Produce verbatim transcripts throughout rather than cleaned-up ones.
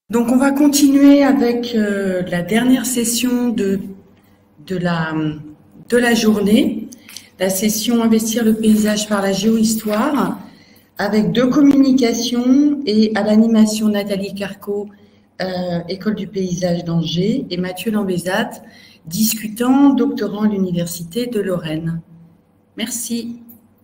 Donc, on va continuer avec euh, la dernière session de, de, la, de la journée, la session Investir le paysage par la géohistoire, avec deux communications et à l'animation Nathalie Carco, euh, École du paysage d'Angers, et Mathieu Lambézat, discutant, doctorant à l'Université de Lorraine. Merci.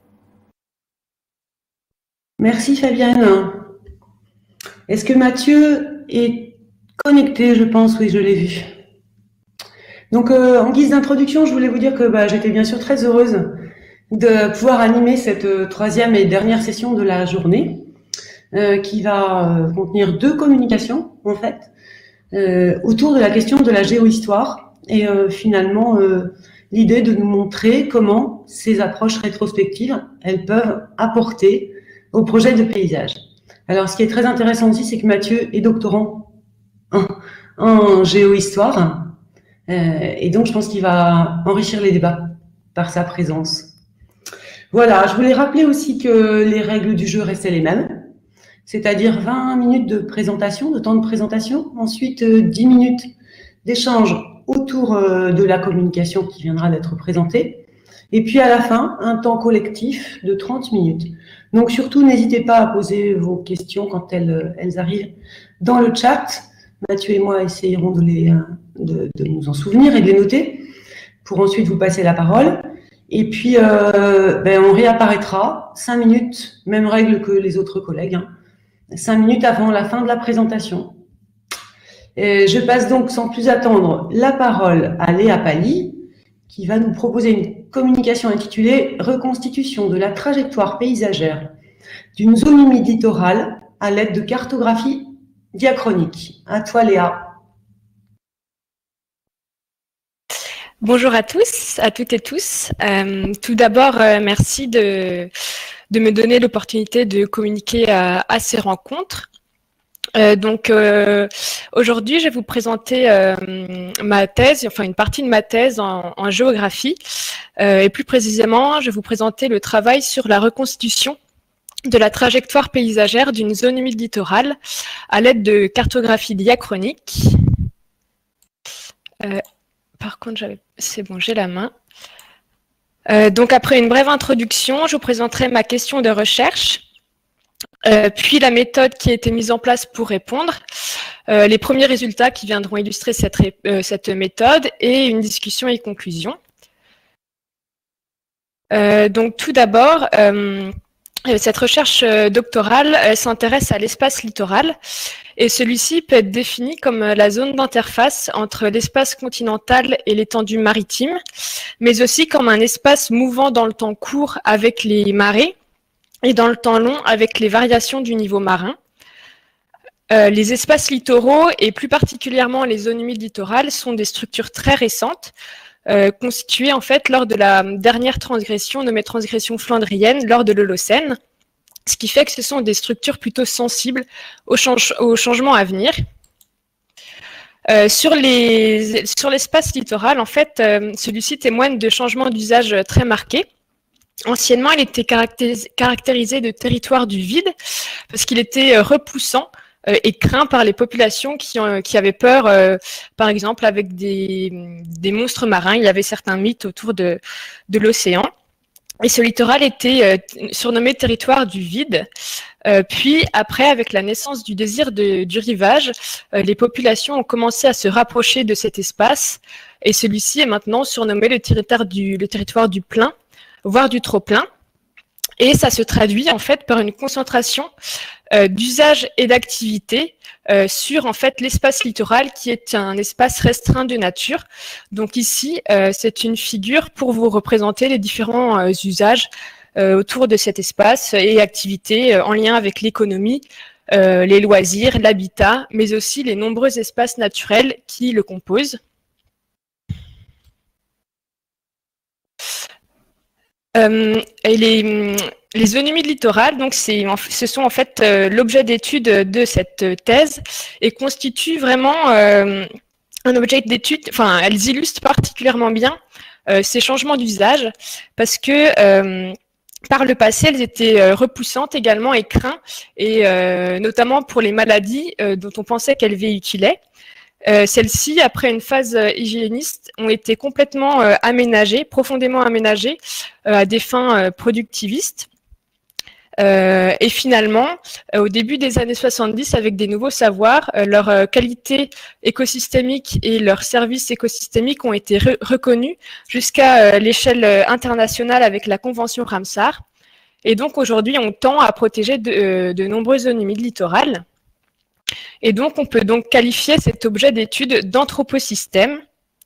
Merci Fabienne. Est-ce que Mathieu est connecté? Je pense, oui, je l'ai vu. Donc, euh, en guise d'introduction, je voulais vous dire que bah, j'étais bien sûr très heureuse de pouvoir animer cette euh, troisième et dernière session de la journée, euh, qui va euh, contenir deux communications, en fait, euh, autour de la question de la géohistoire et euh, finalement euh, l'idée de nous montrer comment ces approches rétrospectives, elles peuvent apporter au projet de paysage. Alors, ce qui est très intéressant aussi, c'est que Mathieu est doctorant en, en géohistoire. Euh, et donc, je pense qu'il va enrichir les débats par sa présence. Voilà, je voulais rappeler aussi que les règles du jeu restaient les mêmes, c'est-à-dire vingt minutes de présentation, de temps de présentation, ensuite euh, dix minutes d'échange autour euh, de la communication qui viendra d'être présentée, et puis à la fin, un temps collectif de trente minutes. Donc surtout, n'hésitez pas à poser vos questions quand elles, elles arrivent dans le chat. Mathieu et moi essayerons de, les, de, de nous en souvenir et de les noter pour ensuite vous passer la parole. Et puis, euh, ben, on réapparaîtra cinq minutes, même règle que les autres collègues, hein, cinq minutes avant la fin de la présentation. Et je passe donc sans plus attendre la parole à Léa Pali, qui va nous proposer une communication intitulée « Reconstitution de la trajectoire paysagère d'une zone humide littorale à l'aide de cartographie diachronique ». À toi, Léa. Bonjour à tous, à toutes et tous. Euh, tout d'abord, euh, merci de, de me donner l'opportunité de communiquer à, à ces rencontres. Euh, donc euh, aujourd'hui, je vais vous présenter euh, ma thèse, enfin une partie de ma thèse en, en géographie, euh, et plus précisément, je vais vous présenter le travail sur la reconstitution de la trajectoire paysagère d'une zone humide littorale à l'aide de cartographie diachronique. Euh, par contre, c'est bon, j'ai la main. Euh, donc après une brève introduction, je vous présenterai ma question de recherche. Euh, puis la méthode qui a été mise en place pour répondre, euh, les premiers résultats qui viendront illustrer cette, euh, cette méthode et une discussion et conclusion. Euh, donc tout d'abord, euh, cette recherche doctorale s'intéresse à l'espace littoral et celui-ci peut être défini comme la zone d'interface entre l'espace continental et l'étendue maritime, mais aussi comme un espace mouvant dans le temps court avec les marées et dans le temps long avec les variations du niveau marin. Euh, les espaces littoraux, et plus particulièrement les zones humides littorales, sont des structures très récentes, euh, constituées en fait lors de la dernière transgression, nommée transgression flandrienne, lors de l'Holocène, ce qui fait que ce sont des structures plutôt sensibles au, change, au changement à venir. Euh, sur les, sur l'espace littoral, en fait, euh, celui-ci témoigne de changements d'usage très marqués. Anciennement, il était caractérisé, caractérisé de territoire du vide parce qu'il était repoussant euh, et craint par les populations qui, ont, qui avaient peur, euh, par exemple, avec des, des monstres marins. Il y avait certains mythes autour de, de l'océan. Et ce littoral était euh, surnommé territoire du vide. Euh, puis, après, avec la naissance du désir de, du rivage, euh, les populations ont commencé à se rapprocher de cet espace. Et celui-ci est maintenant surnommé le territoire du, le territoire du plein, voire du trop-plein. Et ça se traduit en fait par une concentration euh, d'usage et d'activité euh, sur en fait l'espace littoral qui est un espace restreint de nature. Donc ici, euh, c'est une figure pour vous représenter les différents euh, usages euh, autour de cet espace et activités euh, en lien avec l'économie, euh, les loisirs, l'habitat, mais aussi les nombreux espaces naturels qui le composent. Euh, et les, les zones humides littorales, donc c'est, ce sont en fait euh, l'objet d'étude de cette thèse et constituent vraiment euh, un objet d'étude, enfin elles illustrent particulièrement bien euh, ces changements d'usage parce que euh, par le passé, elles étaient euh, repoussantes également et craintes, et euh, notamment pour les maladies euh, dont on pensait qu'elles véhiculaient. Euh, Celles-ci, après une phase euh, hygiéniste, ont été complètement euh, aménagées, profondément aménagées euh, à des fins euh, productivistes. Euh, et finalement, euh, au début des années soixante-dix, avec des nouveaux savoirs, euh, leur euh, qualité écosystémique et leurs services écosystémiques ont été re reconnus jusqu'à euh, l'échelle internationale avec la Convention Ramsar. Et donc aujourd'hui, on tend à protéger de, euh, de nombreuses zones humides littorales. Et donc, on peut donc qualifier cet objet d'étude d'anthroposystème.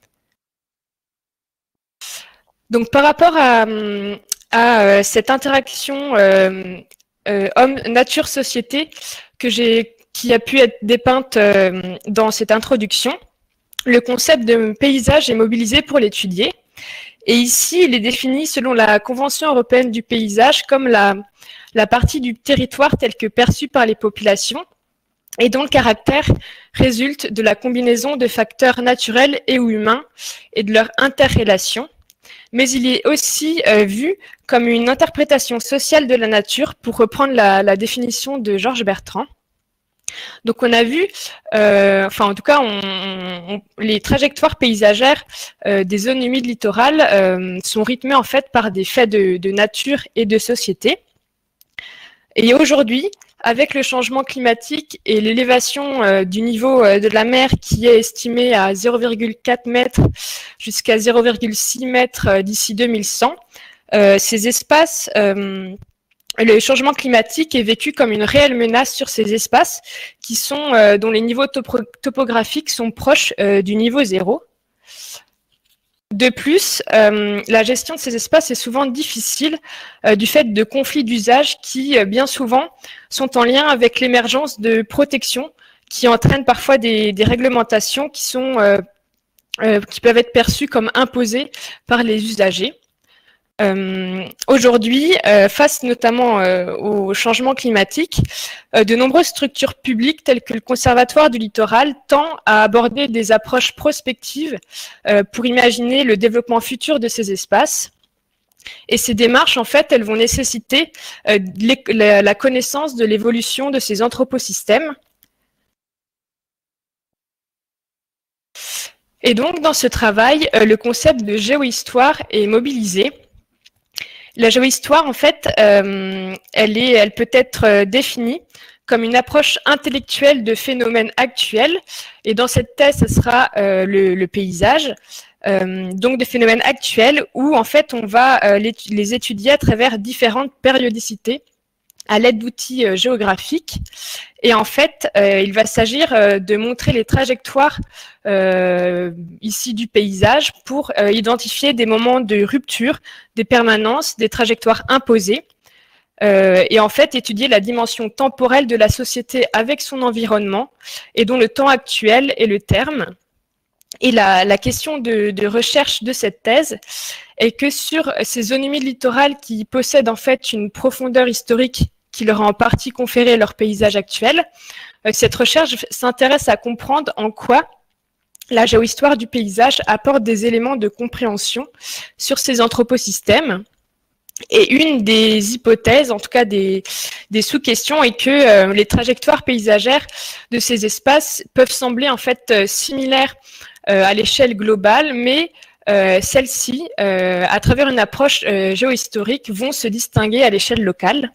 Donc, par rapport à, à euh, cette interaction euh, euh, homme-nature-société que j'ai, qui a pu être dépeinte euh, dans cette introduction, le concept de paysage est mobilisé pour l'étudier. Et ici, il est défini selon la Convention européenne du paysage comme la, la partie du territoire telle que perçue par les populations et dont le caractère résulte de la combinaison de facteurs naturels et ou humains et de leur interrelation. Mais il est aussi euh, vu comme une interprétation sociale de la nature, pour reprendre la, la définition de Georges Bertrand. Donc on a vu, euh, enfin en tout cas, on, on, les trajectoires paysagères euh, des zones humides littorales euh, sont rythmées en fait par des faits de, de nature et de société. Et aujourd'hui, avec le changement climatique et l'élévation euh, du niveau euh, de la mer qui est estimé à zéro virgule quatre mètres jusqu'à zéro virgule six mètres euh, d'ici deux mille cent, euh, ces espaces, euh, le changement climatique est vécu comme une réelle menace sur ces espaces qui sont, euh, dont les niveaux topo topographiques sont proches euh, du niveau zéro. De plus, euh, la gestion de ces espaces est souvent difficile euh, du fait de conflits d'usage qui, euh, bien souvent, sont en lien avec l'émergence de protections qui entraînent parfois des, des réglementations qui, sont, euh, euh, qui peuvent être perçues comme imposées par les usagers. Euh, Aujourd'hui, euh, face notamment euh, au changement climatique, euh, de nombreuses structures publiques telles que le Conservatoire du littoral tendent à aborder des approches prospectives euh, pour imaginer le développement futur de ces espaces. Et ces démarches, en fait, elles vont nécessiter euh, la, la connaissance de l'évolution de ces anthroposystèmes. Et donc, dans ce travail, euh, le concept de géohistoire est mobilisé. La géohistoire, en fait, euh, elle, est, elle peut être euh, définie comme une approche intellectuelle de phénomènes actuels. Et dans cette thèse, ce sera euh, le, le paysage, euh, donc des phénomènes actuels où, en fait, on va euh, les, les étudier à travers différentes périodicités à l'aide d'outils euh, géographiques. Et en fait, euh, il va s'agir euh, de montrer les trajectoires euh, ici du paysage pour euh, identifier des moments de rupture, des permanences, des trajectoires imposées. Euh, et en fait, étudier la dimension temporelle de la société avec son environnement et dont le temps actuel est le terme. Et la, la question de, de recherche de cette thèse est que sur ces zones humides littorales qui possèdent en fait une profondeur historique qui leur a en partie conféré leur paysage actuel, cette recherche s'intéresse à comprendre en quoi la géohistoire du paysage apporte des éléments de compréhension sur ces anthroposystèmes. Et une des hypothèses, en tout cas des, des sous-questions, est que euh, les trajectoires paysagères de ces espaces peuvent sembler en fait euh, similaires euh, à l'échelle globale, mais euh, celles-ci, euh, à travers une approche euh, géohistorique, vont se distinguer à l'échelle locale.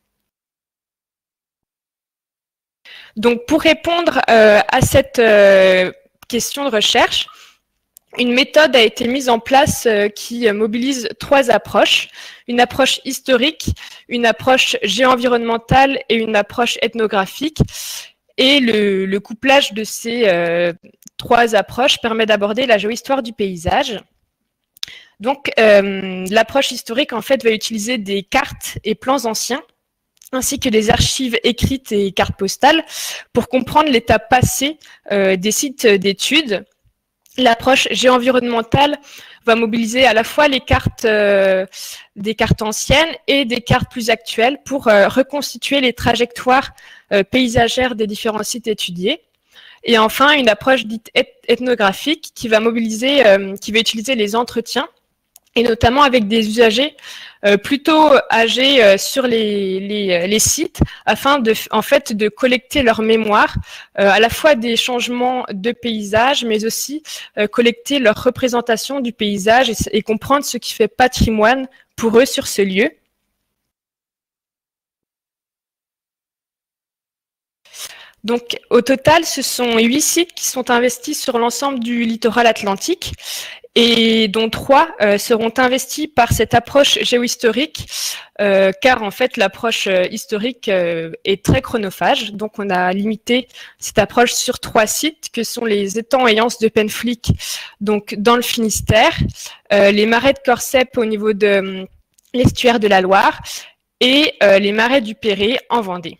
Donc, pour répondre euh, à cette euh, question de recherche, une méthode a été mise en place euh, qui mobilise trois approches. Une approche historique, une approche géo-environnementale et une approche ethnographique. Et le, le couplage de ces euh, trois approches permet d'aborder la géohistoire du paysage. Donc, euh, l'approche historique, en fait, va utiliser des cartes et plans anciens, ainsi que des archives écrites et cartes postales, pour comprendre l'état passé euh, des sites d'études. L'approche géo-environnementale va mobiliser à la fois les cartes, euh, des cartes anciennes et des cartes plus actuelles pour euh, reconstituer les trajectoires euh, paysagères des différents sites étudiés. Et enfin, une approche dite ethnographique qui va mobiliser, euh, qui va utiliser les entretiens et notamment avec des usagers euh, plutôt âgés euh, sur les, les, les sites, afin de, en fait, de collecter leur mémoire, euh, à la fois des changements de paysage, mais aussi euh, collecter leur représentation du paysage et, et comprendre ce qui fait patrimoine pour eux sur ce lieu. Donc, au total, ce sont huit sites qui sont investis sur l'ensemble du littoral atlantique, et dont trois euh, seront investis par cette approche géohistorique, euh, car en fait l'approche euh, historique euh, est très chronophage. Donc on a limité cette approche sur trois sites, que sont les étangs et anses de Pennflic, donc dans le Finistère, euh, les marais de Corcep au niveau de euh, l'estuaire de la Loire, et euh, les marais du Perret en Vendée.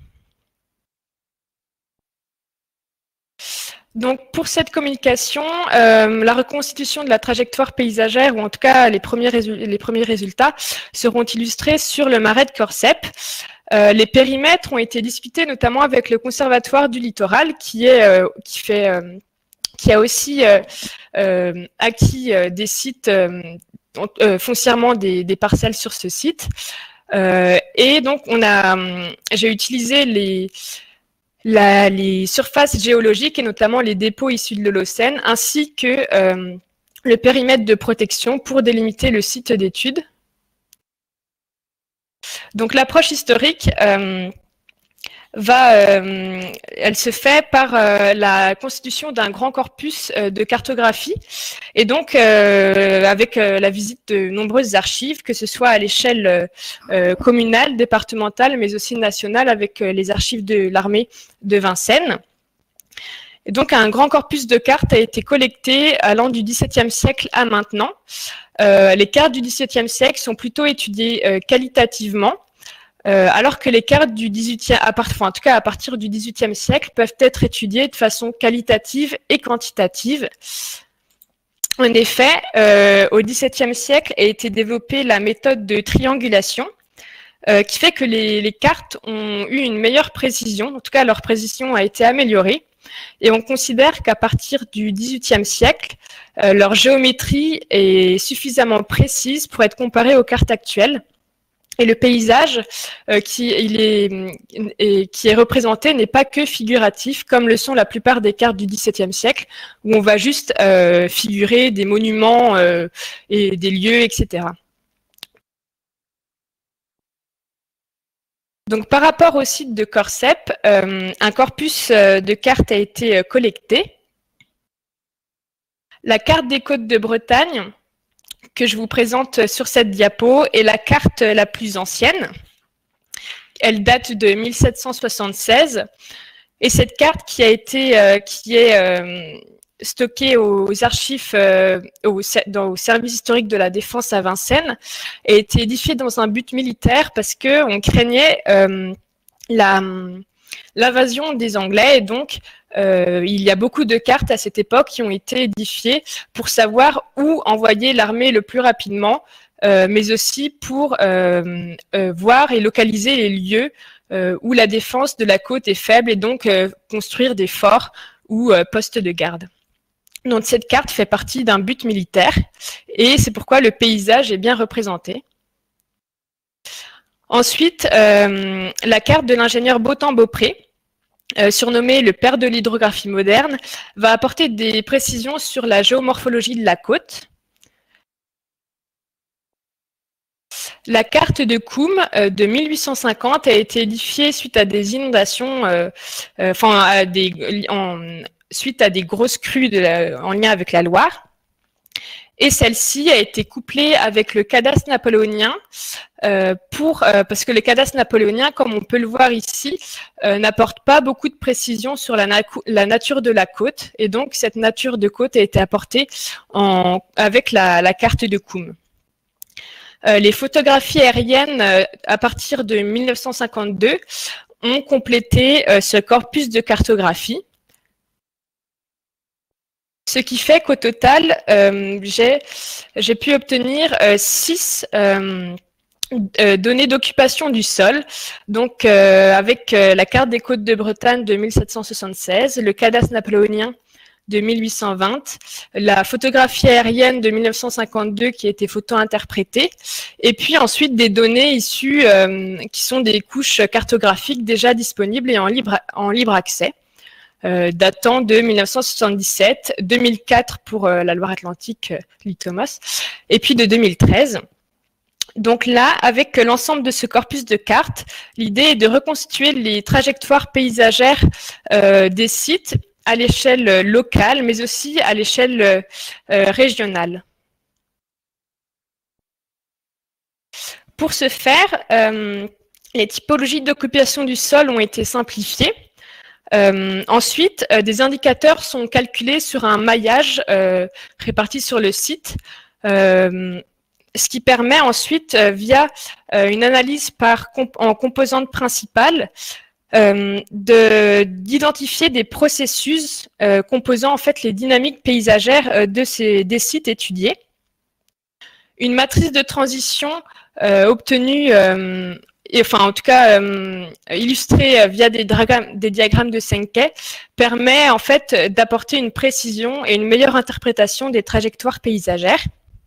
Donc, pour cette communication, euh, la reconstitution de la trajectoire paysagère, ou en tout cas les premiers, les premiers résultats, seront illustrés sur le marais de Corcep. Euh, les périmètres ont été discutés notamment avec le Conservatoire du littoral, qui, est, euh, qui, fait, euh, qui a aussi euh, euh, acquis euh, des sites, euh, euh, foncièrement des, des parcelles sur ce site. Euh, et donc, on a, j'ai utilisé les... La, les surfaces géologiques et notamment les dépôts issus de l'Holocène, ainsi que euh, le périmètre de protection pour délimiter le site d'étude. Donc l'approche historique euh, va, euh, elle se fait par euh, la constitution d'un grand corpus euh, de cartographie, et donc euh, avec euh, la visite de nombreuses archives, que ce soit à l'échelle euh, communale, départementale, mais aussi nationale, avec euh, les archives de l'armée de Vincennes. Et donc un grand corpus de cartes a été collecté allant du dix-septième siècle à maintenant. Euh, les cartes du dix-septième siècle sont plutôt étudiées euh, qualitativement, Euh, alors que les cartes du dix-huitième, à part, enfin, en tout cas à partir du dix-huitième siècle, peuvent être étudiées de façon qualitative et quantitative. En effet, euh, au dix-septième siècle a été développée la méthode de triangulation, euh, qui fait que les, les cartes ont eu une meilleure précision, en tout cas leur précision a été améliorée, et on considère qu'à partir du dix-huitième siècle, euh, leur géométrie est suffisamment précise pour être comparée aux cartes actuelles. Et le paysage euh, qui, il est, et, qui est représenté n'est pas que figuratif, comme le sont la plupart des cartes du dix-septième siècle, où on va juste euh, figurer des monuments euh, et des lieux, et cetera. Donc, par rapport au site de Corcep, euh, un corpus de cartes a été collecté. La carte des côtes de Bretagne, que je vous présente sur cette diapo, est la carte la plus ancienne. Elle date de mille sept cent soixante-seize, et cette carte qui a été, euh, qui est euh, stockée aux archives, euh, au, dans, au service historique de la Défense à Vincennes, a été édifiée dans un but militaire parce que on craignait euh, la l'invasion des Anglais, et donc euh, il y a beaucoup de cartes à cette époque qui ont été édifiées pour savoir où envoyer l'armée le plus rapidement, euh, mais aussi pour euh, euh, voir et localiser les lieux euh, où la défense de la côte est faible, et donc euh, construire des forts ou euh, postes de garde. Donc cette carte fait partie d'un but militaire, et c'est pourquoi le paysage est bien représenté. Ensuite, euh, la carte de l'ingénieur Botan-Beaupré, euh, surnommé le père de l'hydrographie moderne, va apporter des précisions sur la géomorphologie de la côte. La carte de Coum euh, de mille huit cent cinquante a été édifiée suite à des inondations, euh, euh, enfin à des, en, suite à des grosses crues de la, en lien avec la Loire. Et celle-ci a été couplée avec le cadastre napoléonien, euh, pour, euh, parce que le cadastre napoléonien, comme on peut le voir ici, euh, n'apporte pas beaucoup de précision sur la, na la nature de la côte. Et donc, cette nature de côte a été apportée en, avec la, la carte de Coum. Euh, les photographies aériennes, euh, à partir de mille neuf cent cinquante-deux, ont complété euh, ce corpus de cartographie. Ce qui fait qu'au total, euh, j'ai pu obtenir euh, six euh, euh, données d'occupation du sol, donc euh, avec euh, la carte des côtes de Bretagne de mille sept cent soixante-seize, le cadastre napoléonien de mille huit cent vingt, la photographie aérienne de mille neuf cent cinquante-deux qui a été photo-interprétée, et puis ensuite des données issues euh, qui sont des couches cartographiques déjà disponibles et en libre, en libre accès, euh, datant de mille neuf cent soixante-dix-sept, deux mille quatre pour euh, la Loire-Atlantique, euh, Lee Thomas, et puis de deux mille treize. Donc là, avec l'ensemble de ce corpus de cartes, l'idée est de reconstituer les trajectoires paysagères euh, des sites à l'échelle locale, mais aussi à l'échelle euh, régionale. Pour ce faire, euh, les typologies d'occupation du sol ont été simplifiées. Euh, ensuite, euh, des indicateurs sont calculés sur un maillage euh, réparti sur le site, euh, ce qui permet ensuite, euh, via euh, une analyse par comp en composantes principales, euh, d'identifier des processus euh, composant en fait les dynamiques paysagères euh, de ces, des sites étudiés. Une matrice de transition euh, obtenue, euh, et, enfin en tout cas euh, illustrée via des, des diagrammes de Sankey, permet en fait d'apporter une précision et une meilleure interprétation des trajectoires paysagères.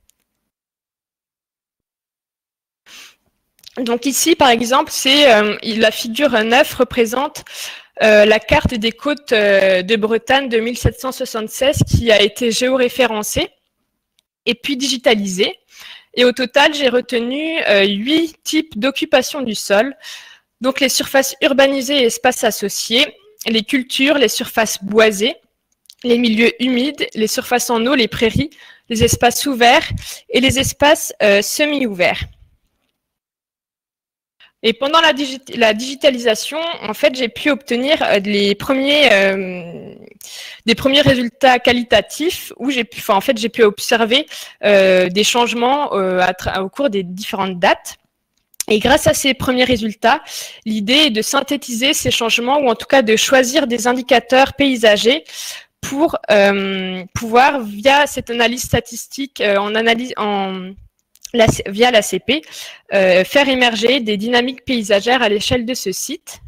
Donc ici, par exemple, c'est euh, la figure neuf représente euh, la carte des côtes euh, de Bretagne de mille sept cent soixante-seize qui a été géoréférencée et puis digitalisée. Et au total, j'ai retenu euh, huit types d'occupation du sol. Donc les surfaces urbanisées et espaces associés, les cultures, les surfaces boisées, les milieux humides, les surfaces en eau, les prairies, les espaces ouverts et les espaces euh, semi-ouverts. Et pendant la, digit la digitalisation, en fait, j'ai pu obtenir les premiers, euh, des premiers résultats qualitatifs où j'ai pu, enfin, en fait, j'ai pu observer euh, des changements euh, à au cours des différentes dates. Et grâce à ces premiers résultats, l'idée est de synthétiser ces changements ou en tout cas de choisir des indicateurs paysagers pour euh, pouvoir, via cette analyse statistique, euh, en analyse en La, via l'A C P, euh, faire émerger des dynamiques paysagères à l'échelle de ce site.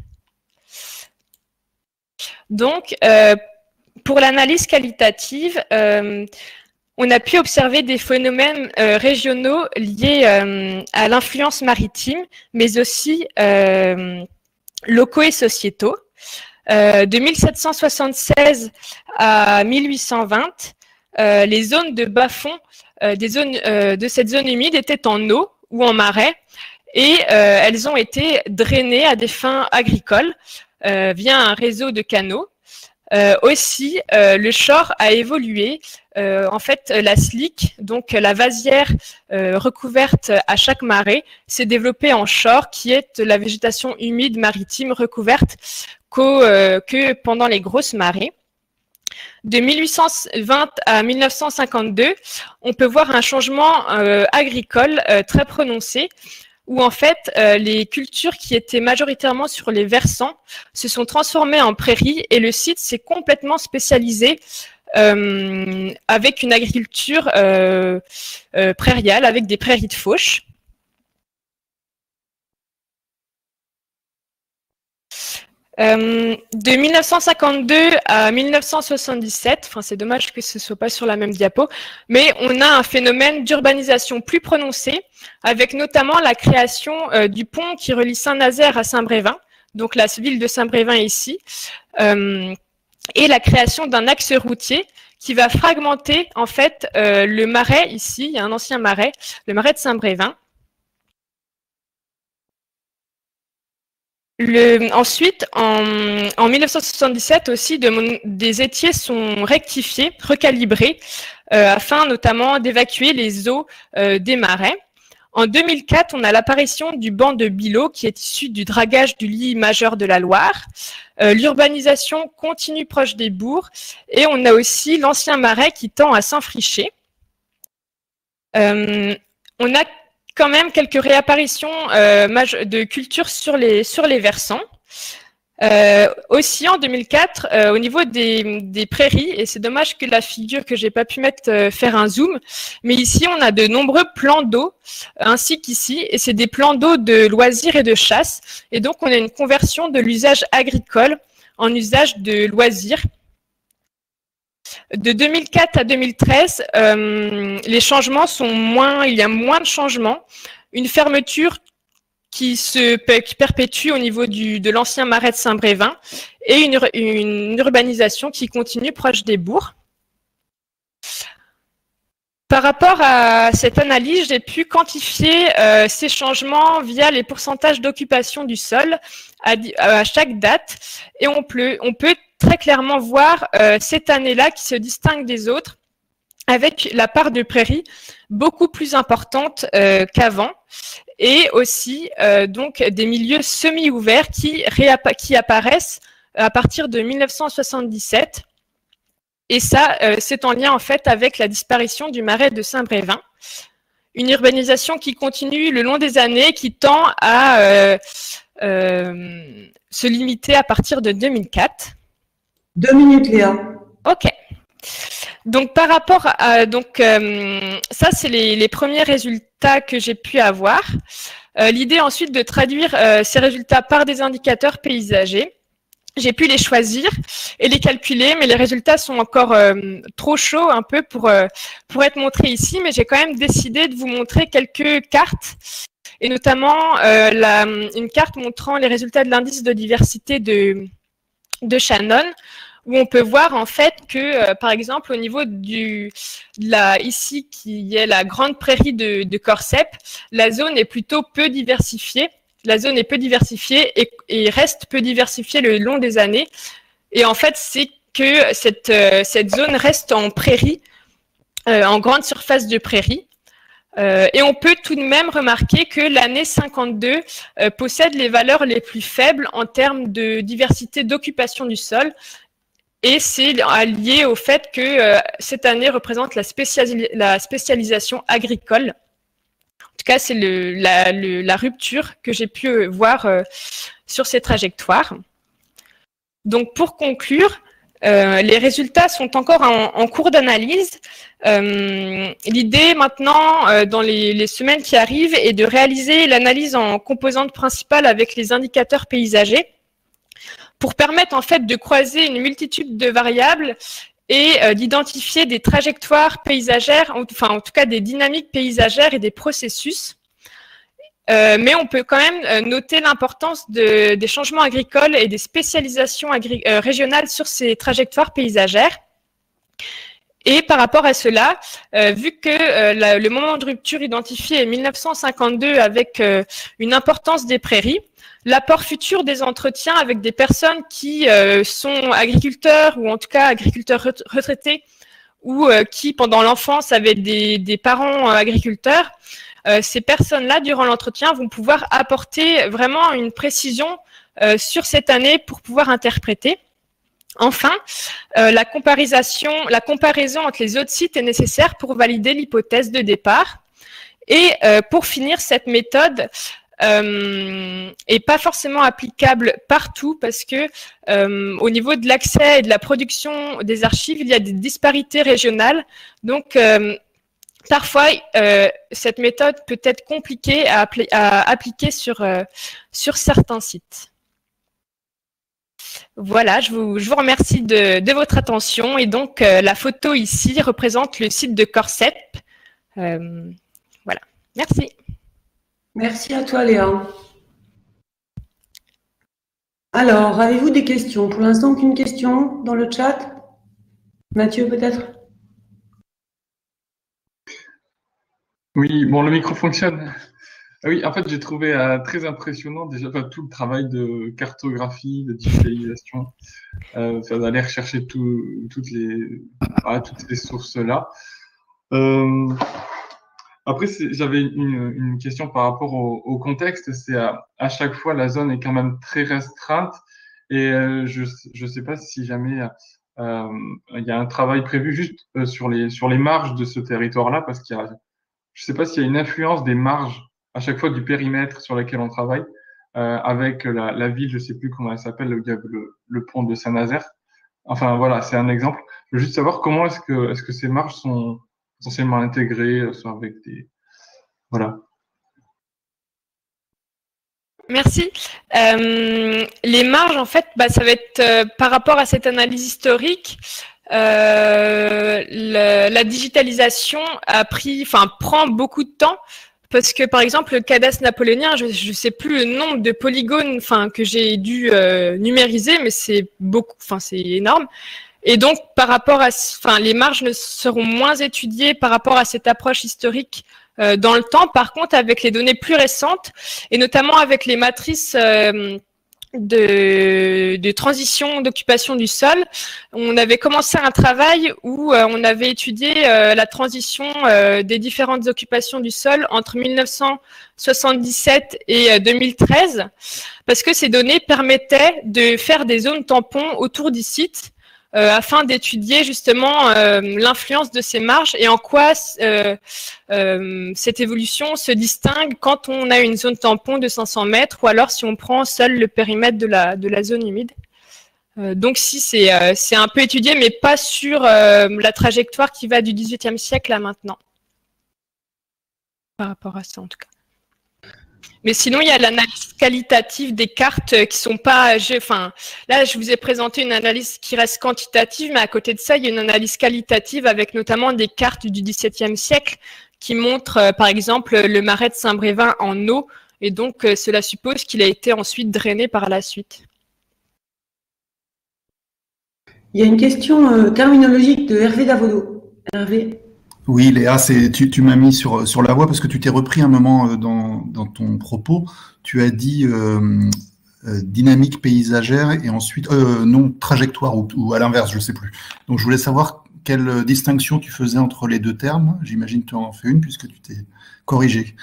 Donc, euh, pour l'analyse qualitative, euh, on a pu observer des phénomènes euh, régionaux liés euh, à l'influence maritime, mais aussi euh, locaux et sociétaux. Euh, de mille sept cent soixante-seize à mille huit cent vingt, euh, les zones de bas-fond Euh, des zones, euh, de cette zone humide étaient en eau ou en marais et euh, elles ont été drainées à des fins agricoles euh, via un réseau de canaux. Euh, aussi, euh, le shore a évolué. Euh, en fait, la slick, donc la vasière euh, recouverte à chaque marée, s'est développée en shore, qui est la végétation humide maritime recouverte qu'au, euh, que pendant les grosses marées. De mille huit cent vingt à mille neuf cent cinquante-deux, on peut voir un changement euh, agricole euh, très prononcé, où en fait euh, les cultures qui étaient majoritairement sur les versants se sont transformées en prairies et le site s'est complètement spécialisé euh, avec une agriculture euh, euh, prairiale, avec des prairies de fauche. Euh, de mille neuf cent cinquante-deux à mille neuf cent soixante-dix-sept, enfin c'est dommage que ce ne soit pas sur la même diapo, mais on a un phénomène d'urbanisation plus prononcé, avec notamment la création euh, du pont qui relie Saint-Nazaire à Saint-Brévin, donc la ville de Saint-Brévin ici, euh, et la création d'un axe routier qui va fragmenter en fait euh, le marais ici, il y a un ancien marais, le marais de Saint-Brévin. Le, ensuite, en, en mille neuf cent soixante-dix-sept aussi, de mon, des étiers sont rectifiés, recalibrés, euh, afin notamment d'évacuer les eaux euh, des marais. En deux mille quatre, on a l'apparition du banc de Bilot, qui est issu du dragage du lit majeur de la Loire. Euh, L'urbanisation continue proche des bourgs, et on a aussi l'ancien marais qui tend à s'enfricher. Euh, on a quand même quelques réapparitions euh, de cultures sur les, sur les versants. Euh, aussi en deux mille quatre, euh, au niveau des, des prairies, et c'est dommage que la figure que j'ai pas pu mettre euh, faire un zoom, mais ici on a de nombreux plans d'eau, ainsi qu'ici, et c'est des plans d'eau de loisirs et de chasse, et donc on a une conversion de l'usage agricole en usage de loisirs. De deux mille quatre à deux mille treize, euh, les changements sont moins, il y a moins de changements. Une fermeture qui se qui perpétue au niveau du, de l'ancien marais de Saint-Brévin et une, une urbanisation qui continue proche des bourgs. Par rapport à cette analyse, j'ai pu quantifier euh, ces changements via les pourcentages d'occupation du sol à, à chaque date et on peut, on peut très clairement voir euh, cette année-là qui se distingue des autres avec la part de prairies beaucoup plus importante euh, qu'avant et aussi euh, donc des milieux semi-ouverts qui, qui apparaissent à partir de mille neuf cent soixante-dix-sept. Et ça, euh, c'est en lien en fait avec la disparition du marais de Saint-Brévin. Une urbanisation qui continue le long des années, qui tend à euh, euh, se limiter à partir de deux mille quatre. Deux minutes, Léa. Ok. Donc par rapport à donc euh, ça, c'est les, les premiers résultats que j'ai pu avoir. Euh, L'idée ensuite de traduire euh, ces résultats par des indicateurs paysagers. J'ai pu les choisir et les calculer, mais les résultats sont encore euh, trop chauds un peu pour, euh, pour être montrés ici, mais j'ai quand même décidé de vous montrer quelques cartes, et notamment euh, la, une carte montrant les résultats de l'indice de diversité de, de Shannon, où on peut voir en fait que, euh, par exemple, au niveau du, de la, ici, qui est la grande prairie de, de Corcep, la zone est plutôt peu diversifiée. La zone est peu diversifiée et, et reste peu diversifiée le long des années. Et en fait, c'est que cette, euh, cette zone reste en prairie, euh, en grande surface de prairie. Euh, et on peut tout de même remarquer que l'année cinquante-deux euh, possède les valeurs les plus faibles en termes de diversité d'occupation du sol. Et c'est lié au fait que euh, cette année représente la, spécialis la spécialisation agricole. En tout cas, c'est le, la, le, la rupture que j'ai pu voir euh, sur ces trajectoires. Donc, pour conclure, euh, les résultats sont encore en, en cours d'analyse. Euh, L'idée maintenant, euh, dans les, les semaines qui arrivent, est de réaliser l'analyse en composantes principales avec les indicateurs paysagers pour permettre en fait de croiser une multitude de variables et euh, d'identifier des trajectoires paysagères, enfin en tout cas des dynamiques paysagères et des processus. Euh, mais on peut quand même noter l'importance de, des changements agricoles et des spécialisations agri euh, régionales sur ces trajectoires paysagères. Et par rapport à cela, euh, vu que euh, la, le moment de rupture identifié est mille neuf cent cinquante-deux avec euh, une importance des prairies, l'apport futur des entretiens avec des personnes qui euh, sont agriculteurs ou en tout cas agriculteurs retraités ou euh, qui pendant l'enfance avaient des, des parents euh, agriculteurs, euh, ces personnes-là durant l'entretien vont pouvoir apporter vraiment une précision euh, sur cette année pour pouvoir interpréter. Enfin, euh, la, comparaison, la comparaison entre les autres sites est nécessaire pour valider l'hypothèse de départ. Et euh, pour finir, cette méthode euh, est pas forcément applicable partout parce que euh, au niveau de l'accès et de la production des archives, il y a des disparités régionales. Donc, euh, parfois, euh, cette méthode peut être compliquée à, à appliquer sur, euh, sur certains sites. Voilà, je vous, je vous remercie de, de votre attention. Et donc, euh, la photo ici représente le site de Corcep. Euh, voilà, merci. Merci à toi, Léa. Alors, avez-vous des questions? Pour l'instant, aucune question dans le chat? Mathieu, peut-être? Oui, bon, le micro fonctionne. Oui, en fait, j'ai trouvé euh, très impressionnant déjà enfin, tout le travail de cartographie, de digitalisation, euh, d'aller rechercher tout, toutes les, ah, toutes ces sources-là. Euh, après, j'avais une, une question par rapport au, au contexte. C'est à, à chaque fois, la zone est quand même très restreinte et euh, je ne sais pas si jamais euh, il y a un travail prévu juste euh, sur les, sur les marges de ce territoire-là parce qu'il y a, je ne sais pas s'il y a une influence des marges à chaque fois du périmètre sur lequel on travaille, euh, avec la, la ville, je ne sais plus comment elle s'appelle, le, le, le pont de Saint-Nazaire. Enfin voilà, c'est un exemple. Je veux juste savoir comment est-ce que, est-ce que ces marges sont essentiellement intégrées, soit avec des... Voilà. Merci. Euh, les marges, en fait, bah, ça va être euh, par rapport à cette analyse historique. euh, la, la digitalisation a pris, enfin, prend beaucoup de temps. Parce que, par exemple, le cadastre napoléonien, je ne sais plus le nombre de polygones enfin, que j'ai dû euh, numériser, mais c'est beaucoup, enfin, c'est énorme. Et donc, par rapport à, enfin, les marges ne seront moins étudiées par rapport à cette approche historique euh, dans le temps. Par contre, avec les données plus récentes, et notamment avec les matrices euh, de, de transition d'occupation du sol, on avait commencé un travail où euh, on avait étudié euh, la transition euh, des différentes occupations du sol entre mille neuf cent soixante-dix-sept et euh, deux mille treize, parce que ces données permettaient de faire des zones tampons autour des sites euh, afin d'étudier justement euh, l'influence de ces marges et en quoi euh, euh, cette évolution se distingue quand on a une zone tampon de cinq cents mètres ou alors si on prend seul le périmètre de la, de la zone humide. Euh, donc si c'est euh, c'est un peu étudié, mais pas sur euh, la trajectoire qui va du dix-huitième siècle à maintenant. Par rapport à ça en tout cas. Mais sinon, il y a l'analyse qualitative des cartes qui sont pas... Enfin, là, je vous ai présenté une analyse qui reste quantitative, mais à côté de ça, il y a une analyse qualitative avec notamment des cartes du dix-septième siècle qui montrent, euh, par exemple, le marais de Saint-Brévin en eau. Et donc, euh, cela suppose qu'il a été ensuite drainé par la suite. Il y a une question euh, terminologique de Hervé Davodo. Hervé. Oui, Léa, c'est, tu, tu m'as mis sur, sur la voie parce que tu t'es repris un moment euh, dans, dans ton propos. Tu as dit euh, euh, dynamique paysagère et ensuite, euh, non, trajectoire ou, ou à l'inverse, je ne sais plus. Donc, je voulais savoir quelle distinction tu faisais entre les deux termes. J'imagine que tu en fais une puisque tu t'es corrigé.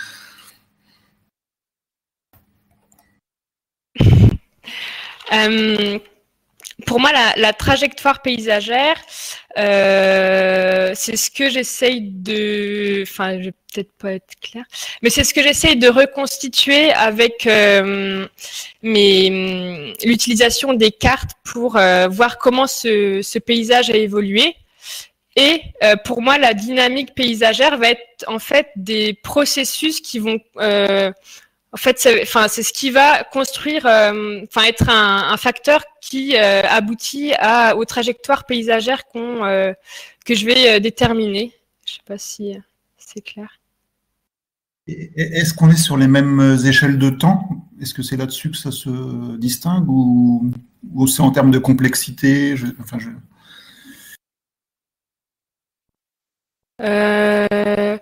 Euh, pour moi, la, la trajectoire paysagère, euh, c'est ce que j'essaye de... Enfin, je vais peut-être pas être claire, mais c'est ce que j'essaye de reconstituer avec euh, mes, l'utilisation des cartes pour euh, voir comment ce, ce paysage a évolué. Et euh, pour moi, la dynamique paysagère va être en fait des processus qui vont... Euh, En fait, c'est, enfin, c'est ce qui va construire, euh, enfin, être un, un facteur qui euh, aboutit à, aux trajectoires paysagères qu'on, euh, que je vais euh, déterminer. Je ne sais pas si euh, c'est clair. Est-ce qu'on est sur les mêmes échelles de temps? Est-ce que c'est là-dessus que ça se distingue ou, ou c'est en termes de complexité? je, enfin, je... Euh,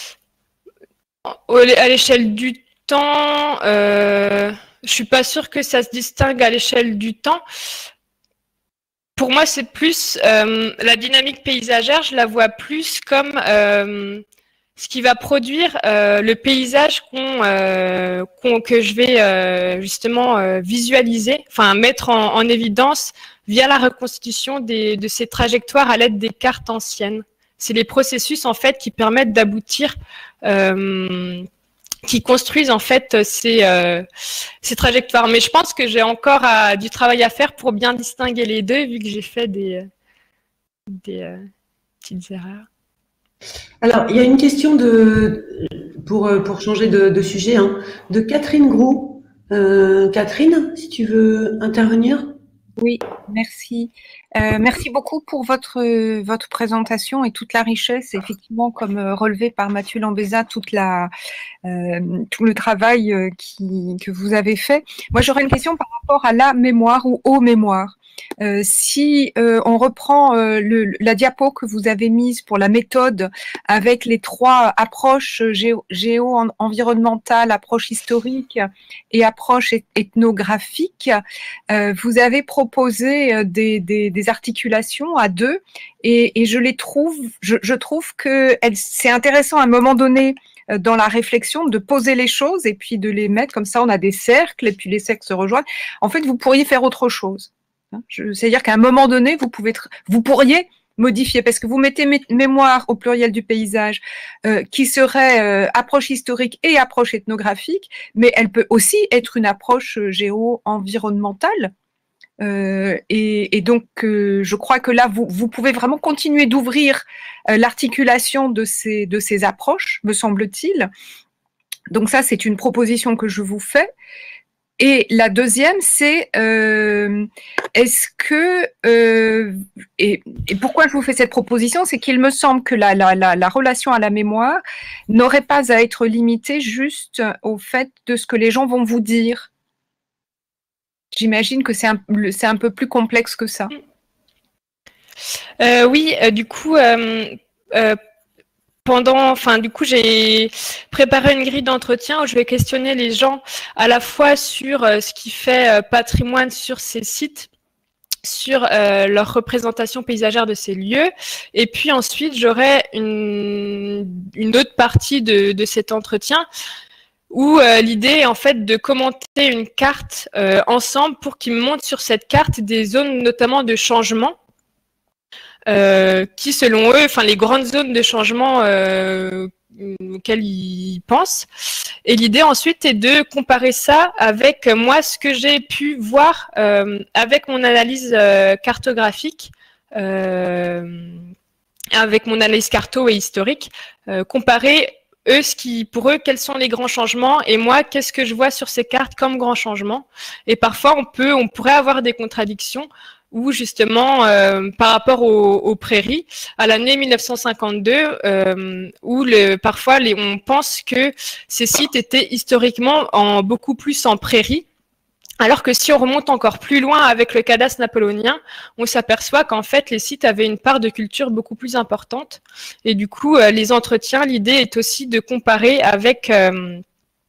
à l'échelle du temps, Temps, euh, je suis pas sûre que ça se distingue à l'échelle du temps. Pour moi, c'est plus euh, la dynamique paysagère, je la vois plus comme euh, ce qui va produire euh, le paysage qu'on, euh, qu'on, que je vais euh, justement euh, visualiser, enfin mettre en, en évidence via la reconstitution des, de ces trajectoires à l'aide des cartes anciennes. C'est les processus en fait qui permettent d'aboutir euh, qui construisent en fait ces, euh, ces trajectoires. Mais je pense que j'ai encore à, du travail à faire pour bien distinguer les deux, vu que j'ai fait des, des euh, petites erreurs. Alors, il y a une question de, pour, pour changer de, de sujet, hein, de Catherine Groux. Euh, Catherine, si tu veux intervenir. Oui, merci. Euh, merci beaucoup pour votre votre présentation et toute la richesse, effectivement, comme relevé par Mathieu Lambeza, toute la euh, tout le travail qui que vous avez fait. Moi, j'aurais une question par rapport à la mémoire ou aux mémoires. Euh, si euh, on reprend euh, le, la diapo que vous avez mise pour la méthode avec les trois approches géo, géo-environnementale, approche historique et approche ethnographique, euh, vous avez proposé des, des, des articulations à deux et, et je les trouve, je, je trouve que c'est intéressant à un moment donné dans la réflexion de poser les choses et puis de les mettre comme ça, on a des cercles et puis les cercles se rejoignent. En fait, vous pourriez faire autre chose. C'est-à-dire qu'à un moment donné, vous pouvez, vous pourriez modifier, parce que vous mettez mé mémoire au pluriel du paysage, euh, qui serait euh, approche historique et approche ethnographique, mais elle peut aussi être une approche géo-environnementale. Euh, et, et donc, euh, je crois que là, vous, vous pouvez vraiment continuer d'ouvrir euh, l'articulation de ces, de ces approches, me semble-t-il. Donc ça, c'est une proposition que je vous fais. Et la deuxième, c'est euh, est-ce que, euh, et Et pourquoi je vous fais cette proposition, c'est qu'il me semble que la, la, la, la relation à la mémoire n'aurait pas à être limitée juste au fait de ce que les gens vont vous dire. J'imagine que c'est un, c'est un peu plus complexe que ça. Euh, oui, euh, du coup, euh, euh, pendant, enfin, du coup, j'ai préparé une grille d'entretien où je vais questionner les gens à la fois sur euh, ce qui fait euh, patrimoine sur ces sites, sur euh, leur représentation paysagère de ces lieux, et puis ensuite j'aurai une, une autre partie de, de cet entretien où euh, l'idée est en fait de commenter une carte euh, ensemble pour qu'ils me montrent sur cette carte des zones notamment de changement euh, qui selon eux, enfin les grandes zones de changement euh, auxquelles ils pensent. Et l'idée ensuite est de comparer ça avec euh, moi ce que j'ai pu voir euh, avec mon analyse euh, cartographique, euh, avec mon analyse carto et historique, euh, comparer eux ce qui pour eux quels sont les grands changements et moi qu'est-ce que je vois sur ces cartes comme grands changements. Et parfois on peut, on pourrait avoir des contradictions où justement, euh, par rapport aux, aux prairies, à l'année mille neuf cent cinquante-deux, euh, où le, parfois les, on pense que ces sites étaient historiquement en beaucoup plus en prairies, alors que si on remonte encore plus loin avec le cadastre napoléonien, on s'aperçoit qu'en fait les sites avaient une part de culture beaucoup plus importante. Et du coup, euh, les entretiens, l'idée est aussi de comparer avec, euh,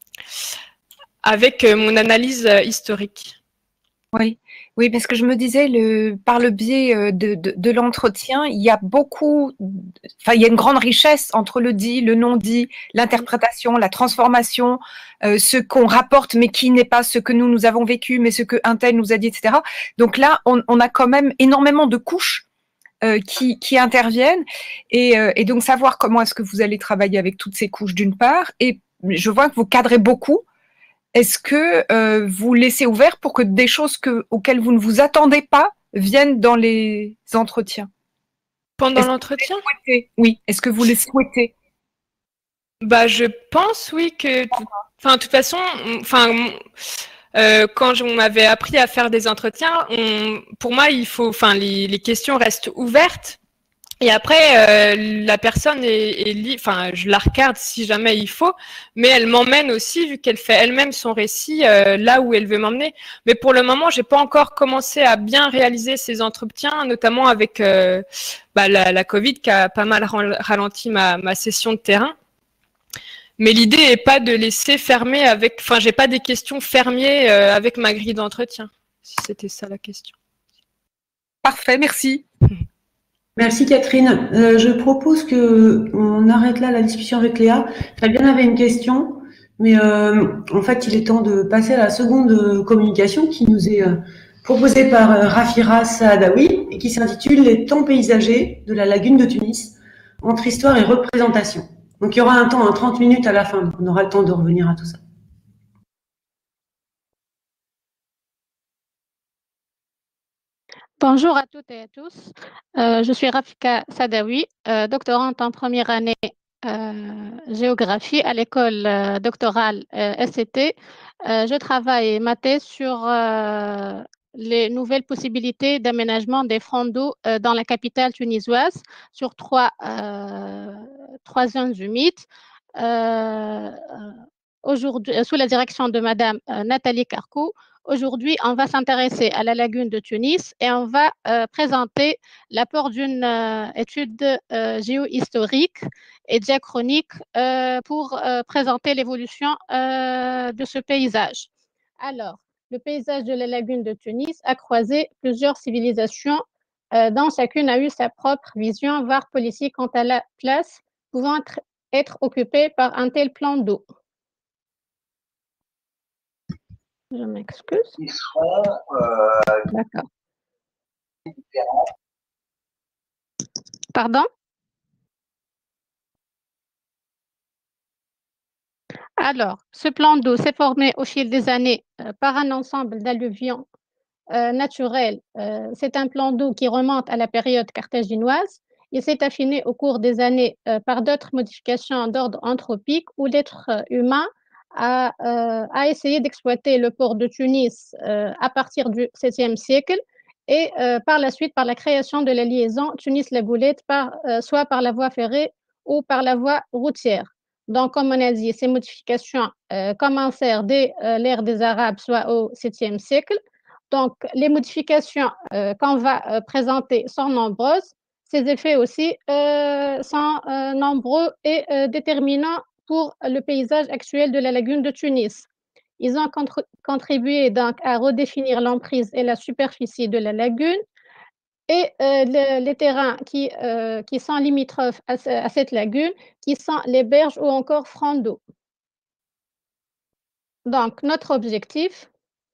avec mon analyse historique. Oui. Oui, parce que je me disais, le, par le biais de, de, de l'entretien, il y a beaucoup, enfin, il y a une grande richesse entre le dit, le non-dit, l'interprétation, la transformation, euh, ce qu'on rapporte, mais qui n'est pas ce que nous, nous avons vécu, mais ce qu'un tel nous a dit, et cetera. Donc là, on, on a quand même énormément de couches euh, qui, qui interviennent. Et, euh, et donc, savoir comment est-ce que vous allez travailler avec toutes ces couches, d'une part. Et je vois que vous cadrez beaucoup. Est-ce que euh, vous laissez ouvert pour que des choses que, auxquelles vous ne vous attendez pas viennent dans les entretiens? Pendant l'entretien? Oui. Est-ce que vous les souhaitez? Bah, je pense, oui, que, enfin, de toute façon, enfin, euh, quand on m'avait appris à faire des entretiens, on, pour moi, il faut, enfin, les, les questions restent ouvertes. Et après, euh, la personne est, est libre, enfin, je la regarde si jamais il faut, mais elle m'emmène aussi, vu qu'elle fait elle-même son récit euh, là où elle veut m'emmener. Mais pour le moment, j'ai pas encore commencé à bien réaliser ces entretiens, notamment avec euh, bah, la, la Covid qui a pas mal ralenti ma, ma session de terrain. Mais l'idée est pas de laisser fermer avec, enfin, j'ai pas des questions fermées euh, avec ma grille d'entretien, si c'était ça la question. Parfait, merci. Merci Catherine. Euh, je propose que on arrête là la discussion avec Léa. Fabien avait une question, mais euh, en fait il est temps de passer à la seconde communication qui nous est euh, proposée par euh, Rafira Saadawi et qui s'intitule Les temps paysagers de la lagune de Tunis entre histoire et représentation. Donc il y aura un temps, un trente minutes à la fin, donc on aura le temps de revenir à tout ça. Bonjour à toutes et à tous. Euh, je suis Rafika Saadawi, euh, doctorante en première année euh, géographie à l'école euh, doctorale euh, S C T. Euh, je travaille maté sur euh, les nouvelles possibilités d'aménagement des fronts d'eau euh, dans la capitale tunisoise sur trois, euh, trois zones humides. Euh, aujourd'hui, sous la direction de Madame euh, Nathalie Carcou. Aujourd'hui, on va s'intéresser à la lagune de Tunis et on va euh, présenter l'apport d'une euh, étude euh, géohistorique et diachronique euh, pour euh, présenter l'évolution euh, de ce paysage. Alors, le paysage de la lagune de Tunis a croisé plusieurs civilisations euh, dont chacune a eu sa propre vision, voire politique quant à la place pouvant être, être occupée par un tel plan d'eau. Je m'excuse. Ils seront euh, D'accord. Pardon? Alors, ce plan d'eau s'est formé au fil des années euh, par un ensemble d'alluvions euh, naturelles. Euh, c'est un plan d'eau qui remonte à la période carthaginoise. Il s'est affiné au cours des années euh, par d'autres modifications d'ordre anthropique où l'être humain a, euh, a essayé d'exploiter le port de Tunis euh, à partir du septième siècle et euh, par la suite par la création de la liaison Tunis-La Goulette, par, euh, soit par la voie ferrée ou par la voie routière. Donc, comme on a dit, ces modifications euh, commencèrent dès euh, l'ère des Arabes, soit au septième siècle. Donc, les modifications euh, qu'on va euh, présenter sont nombreuses. Ces effets aussi euh, sont euh, nombreux et euh, déterminants pour le paysage actuel de la lagune de Tunis. Ils ont contr contribué donc à redéfinir l'emprise et la superficie de la lagune et euh, le, les terrains qui, euh, qui sont limitrophes à, à cette lagune, qui sont les berges ou encore fronts d'eau. Donc, notre objectif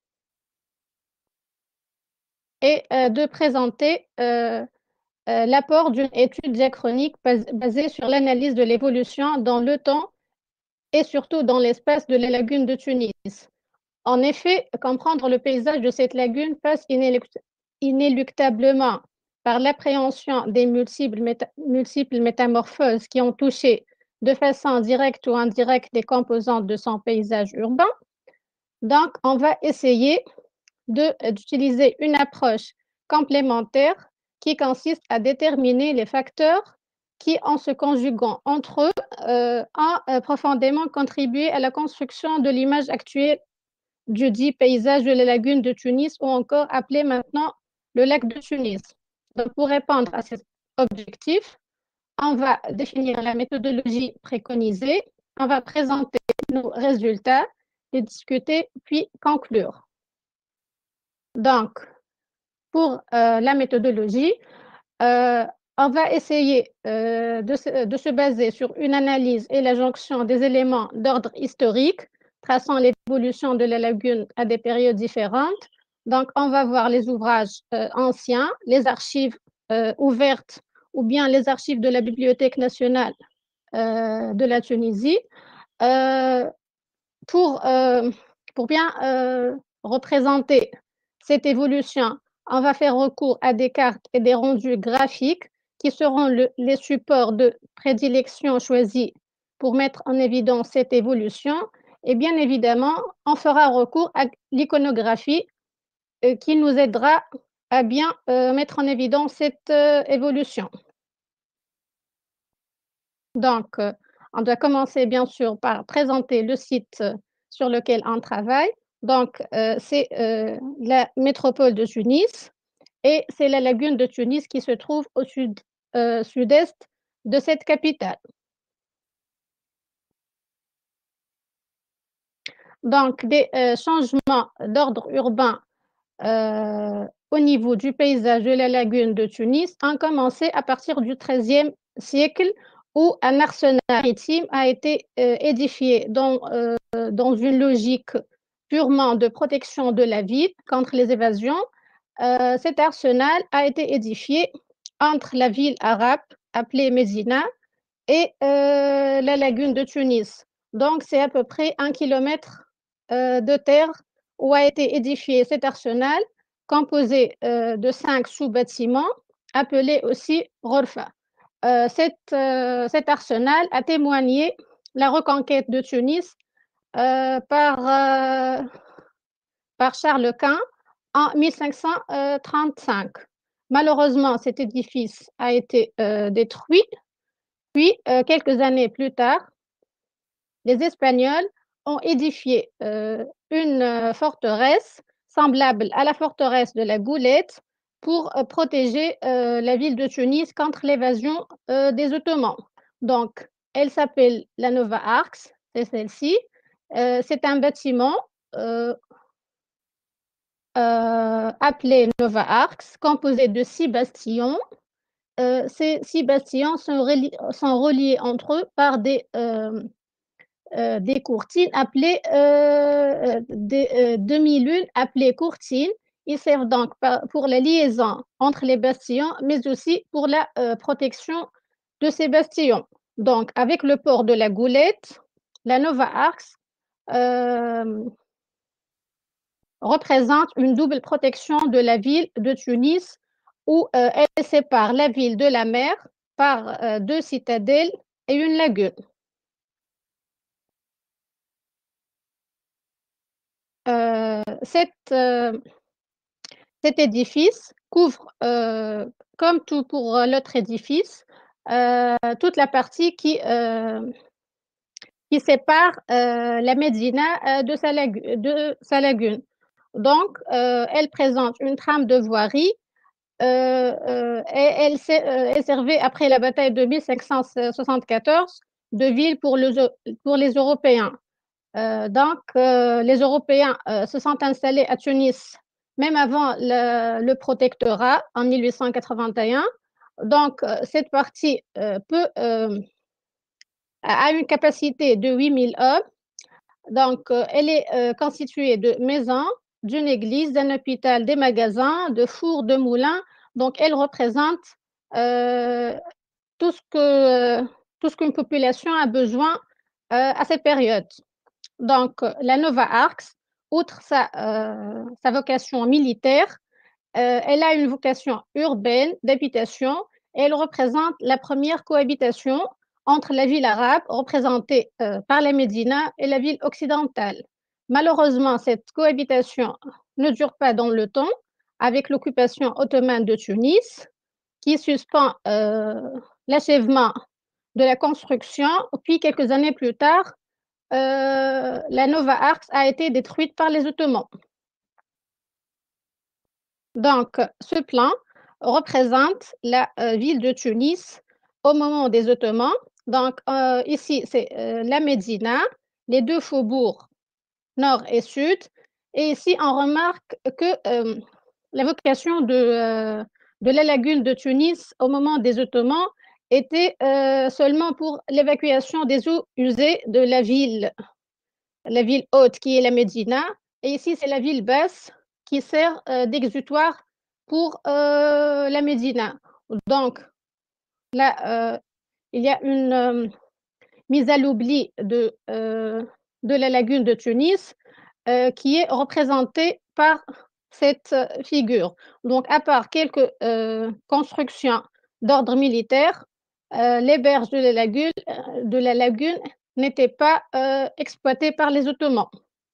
est euh, de présenter euh, euh, l'apport d'une étude diachronique bas basée sur l'analyse de l'évolution dans le temps et surtout dans l'espace de la lagune de Tunis. En effet, comprendre le paysage de cette lagune passe inéluct inéluctablement par l'appréhension des multiples, méta multiples métamorphoses qui ont touché de façon directe ou indirecte les composantes de son paysage urbain. Donc, on va essayer d'utiliser une approche complémentaire qui consiste à déterminer les facteurs qui, en se conjuguant entre eux, euh, ont euh, profondément contribué à la construction de l'image actuelle du dit paysage de la lagune de Tunis, ou encore appelé maintenant le lac de Tunis. Donc, pour répondre à cet objectif, on va définir la méthodologie préconisée, on va présenter nos résultats, les discuter, puis conclure. Donc, pour euh, la méthodologie, euh, on va essayer euh, de, se, de se baser sur une analyse et la jonction des éléments d'ordre historique, traçant l'évolution de la lagune à des périodes différentes. Donc, on va voir les ouvrages euh, anciens, les archives euh, ouvertes ou bien les archives de la Bibliothèque nationale euh, de la Tunisie euh, pour, euh, pour bien euh, représenter cette évolution. On va faire recours à des cartes et des rendus graphiques qui seront le, les supports de prédilection choisis pour mettre en évidence cette évolution. Et bien évidemment, on fera recours à l'iconographie euh, qui nous aidera à bien euh, mettre en évidence cette euh, évolution. Donc, euh, on doit commencer bien sûr par présenter le site sur lequel on travaille. Donc, euh, c'est euh, la métropole de Tunis et c'est la lagune de Tunis qui se trouve au sud, euh, sud-est de cette capitale. Donc, des euh, changements d'ordre urbain euh, au niveau du paysage de la lagune de Tunis ont commencé à partir du treizième siècle, où un arsenal maritime a été euh, édifié dans, euh, dans une logique purement de protection de la ville contre les évasions. Euh, cet arsenal a été édifié entre la ville arabe appelée Médina et euh, la lagune de Tunis. Donc, c'est à peu près un kilomètre euh, de terre où a été édifié cet arsenal, composé euh, de cinq sous-bâtiments, appelés aussi Rorfa. Euh, cet, euh, cet arsenal a témoigné la reconquête de Tunis euh, par, euh, par Charles Quint en mille cinq cent trente-cinq. Malheureusement, cet édifice a été euh, détruit, puis euh, quelques années plus tard, les Espagnols ont édifié euh, une euh, forteresse semblable à la forteresse de la Goulette pour euh, protéger euh, la ville de Tunis contre l'évasion euh, des Ottomans. Donc, elle s'appelle la Nova Arx, c'est celle-ci. Euh, c'est un bâtiment euh, euh, appelé Nova Arx, composé de six bastions. Euh, ces six bastions sont, reli sont reliés entre eux par des, euh, euh, des courtines appelées euh, des euh, demi-lunes appelées courtines. Ils servent donc pour la liaison entre les bastions, mais aussi pour la euh, protection de ces bastions. Donc, avec le port de la Goulette, la Nova Arx euh, représente une double protection de la ville de Tunis, où euh, elle sépare la ville de la mer par euh, deux citadelles et une lagune. Euh, cette, euh, cet édifice couvre, euh, comme tout pour l'autre édifice, euh, toute la partie qui, euh, qui sépare euh, la Médina euh, de, sa de sa lagune. Donc, euh, elle présente une trame de voirie euh, euh, et elle est servait après la bataille de mille cinq cent soixante-quatorze de ville pour, le, pour les Européens. Euh, donc, euh, les Européens euh, se sont installés à Tunis même avant le, le protectorat en mille huit cent quatre-vingt-un. Donc, euh, cette partie euh, peut, euh, a une capacité de huit mille hommes. Donc, euh, elle est euh, constituée de maisons, d'une église, d'un hôpital, des magasins, de fours, de moulins. Donc, elle représente euh, tout ce que, tout ce qu'une population a besoin euh, à cette période. Donc, la Nova Arx, outre sa, euh, sa vocation militaire, euh, elle a une vocation urbaine d'habitation et elle représente la première cohabitation entre la ville arabe, représentée euh, par la Médina, et la ville occidentale. Malheureusement, cette cohabitation ne dure pas dans le temps, avec l'occupation ottomane de Tunis, qui suspend euh, l'achèvement de la construction, puis quelques années plus tard, euh, la Nova Arx a été détruite par les Ottomans. Donc, ce plan représente la euh, ville de Tunis au moment des Ottomans. Donc, euh, ici, c'est euh, la Médina, les deux faubourgs nord et sud. Et ici, on remarque que euh, la vocation de, euh, de la lagune de Tunis au moment des Ottomans était euh, seulement pour l'évacuation des eaux usées de la ville, la ville haute qui est la Médina. Et ici, c'est la ville basse qui sert euh, d'exutoire pour euh, la Médina. Donc, là, euh, il y a une euh, mise à l'oubli de, euh, de la lagune de Tunis euh, qui est représentée par cette figure. Donc, à part quelques euh, constructions d'ordre militaire, euh, les berges de la lagune, de la lagune n'étaient pas euh, exploitées par les Ottomans.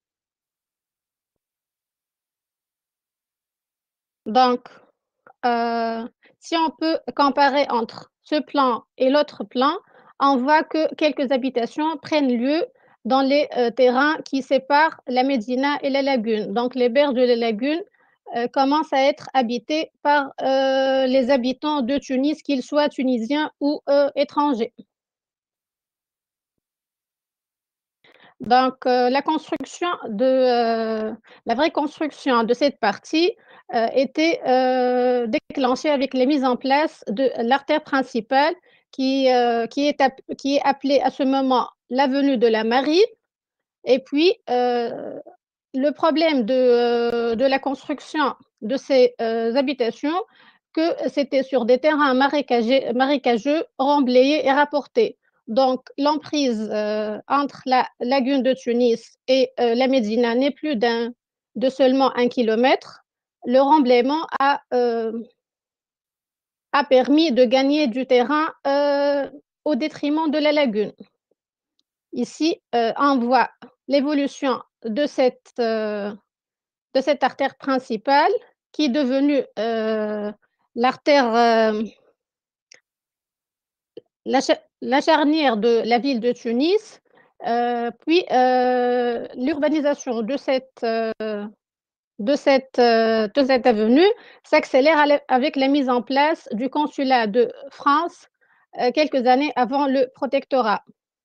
Donc, euh, si on peut comparer entre ce plan et l'autre plan, on voit que quelques habitations prennent lieu dans les euh, terrains qui séparent la Médina et la lagune. Donc, les berges de la lagune euh, commencent à être habitées par euh, les habitants de Tunis, qu'ils soient tunisiens ou euh, étrangers. Donc, euh, la construction de euh, la vraie construction de cette partie euh, était euh, déclenchée avec la mise en place de l'artère principale qui, euh, qui, est qui est appelée à ce moment l'avenue de la Marine. Et puis, euh, le problème de, euh, de la construction de ces euh, habitations, que c'était sur des terrains marécageux, marécageux remblayés et rapportés. Donc, l'emprise euh, entre la lagune de Tunis et euh, la Médina n'est plus d'un, de seulement un kilomètre. Le remblaiement a, euh, a permis de gagner du terrain euh, au détriment de la lagune. Ici, euh, on voit l'évolution de cette, euh, de cette artère principale qui est devenue euh, l'artère, euh, la, la, charnière de la ville de Tunis, euh, puis euh, l'urbanisation de cette, euh, de, cette, euh, de cette avenue s'accélère avec la mise en place du consulat de France euh, quelques années avant le protectorat.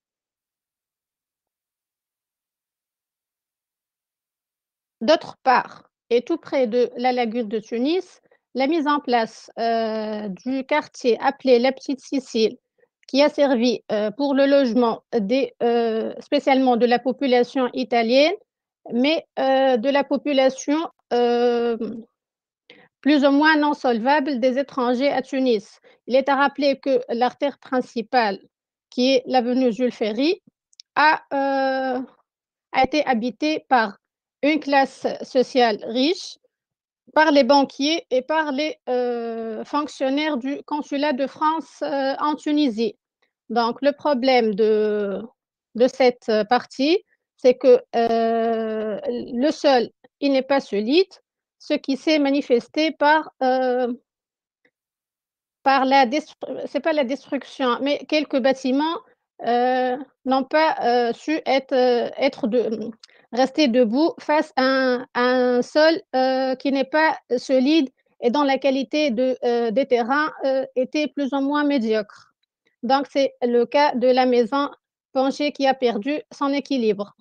D'autre part, et tout près de la lagune de Tunis, la mise en place euh, du quartier appelé la Petite Sicile, qui a servi euh, pour le logement des, euh, spécialement de la population italienne, mais euh, de la population euh, plus ou moins non solvable des étrangers à Tunis. Il est à rappeler que l'artère principale, qui est l'avenue Jules Ferry, a, euh, a été habitée par une classe sociale riche, par les banquiers et par les euh, fonctionnaires du consulat de France euh, en Tunisie. Donc, le problème de, de cette partie, c'est que euh, le sol, il n'est pas solide. ce qui s'est manifesté par, euh, par la destruction, c'est pas la destruction, mais quelques bâtiments euh, n'ont pas euh, su être, euh, être de, rester debout face à un, à un sol euh, qui n'est pas solide et dont la qualité de, euh, des terrains euh, était plus ou moins médiocre. Donc, c'est le cas de la maison penchée qui a perdu son équilibre.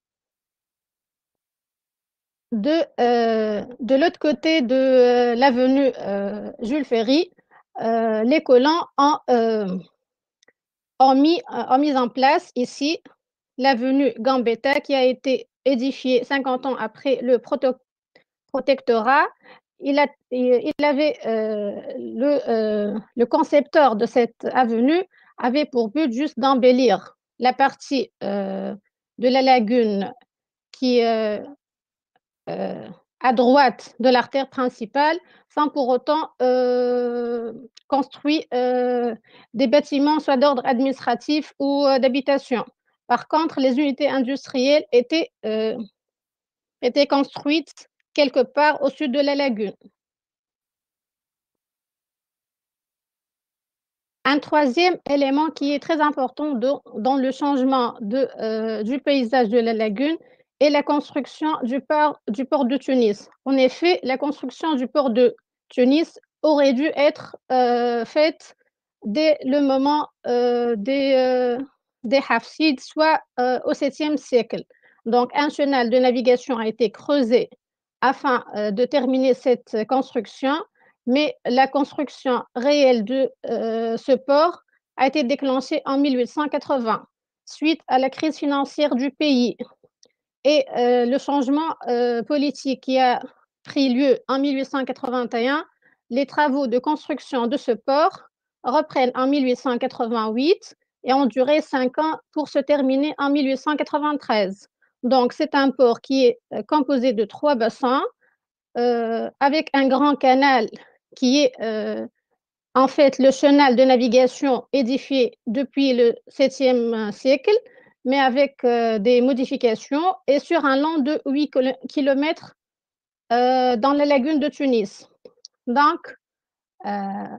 De, euh, de l'autre côté de euh, l'avenue euh, Jules Ferry, euh, les colons ont, euh, ont, mis, ont mis en place ici l'avenue Gambetta qui a été édifiée cinquante ans après le proto protectorat. Il, a, il avait euh, le, euh, le concepteur de cette avenue avait pour but juste d'embellir la partie euh, de la lagune qui euh, euh, à droite de l'artère principale sans pour autant euh, construire euh, des bâtiments soit d'ordre administratif ou euh, d'habitation. Par contre, les unités industrielles étaient, euh, étaient construites quelque part au sud de la lagune. Un troisième élément qui est très important de, dans le changement de, euh, du paysage de la lagune est la construction du port, du port de Tunis. En effet, la construction du port de Tunis aurait dû être euh, faite dès le moment euh, des, euh, des Hafsides, soit euh, au septième siècle. Donc, un chenal de navigation a été creusé afin euh, de terminer cette construction, mais la construction réelle de euh, ce port a été déclenchée en mille huit cent quatre-vingts, suite à la crise financière du pays et euh, le changement euh, politique qui a pris lieu en mille huit cent quatre-vingt-un. Les travaux de construction de ce port reprennent en mille huit cent quatre-vingt-huit et ont duré cinq ans pour se terminer en mille huit cent quatre-vingt-treize. Donc, c'est un port qui est euh, composé de trois bassins euh, avec un grand canal qui est euh, en fait le chenal de navigation édifié depuis le septième siècle, mais avec euh, des modifications et sur un long de huit kilomètres euh, dans la lagune de Tunis. Donc, euh,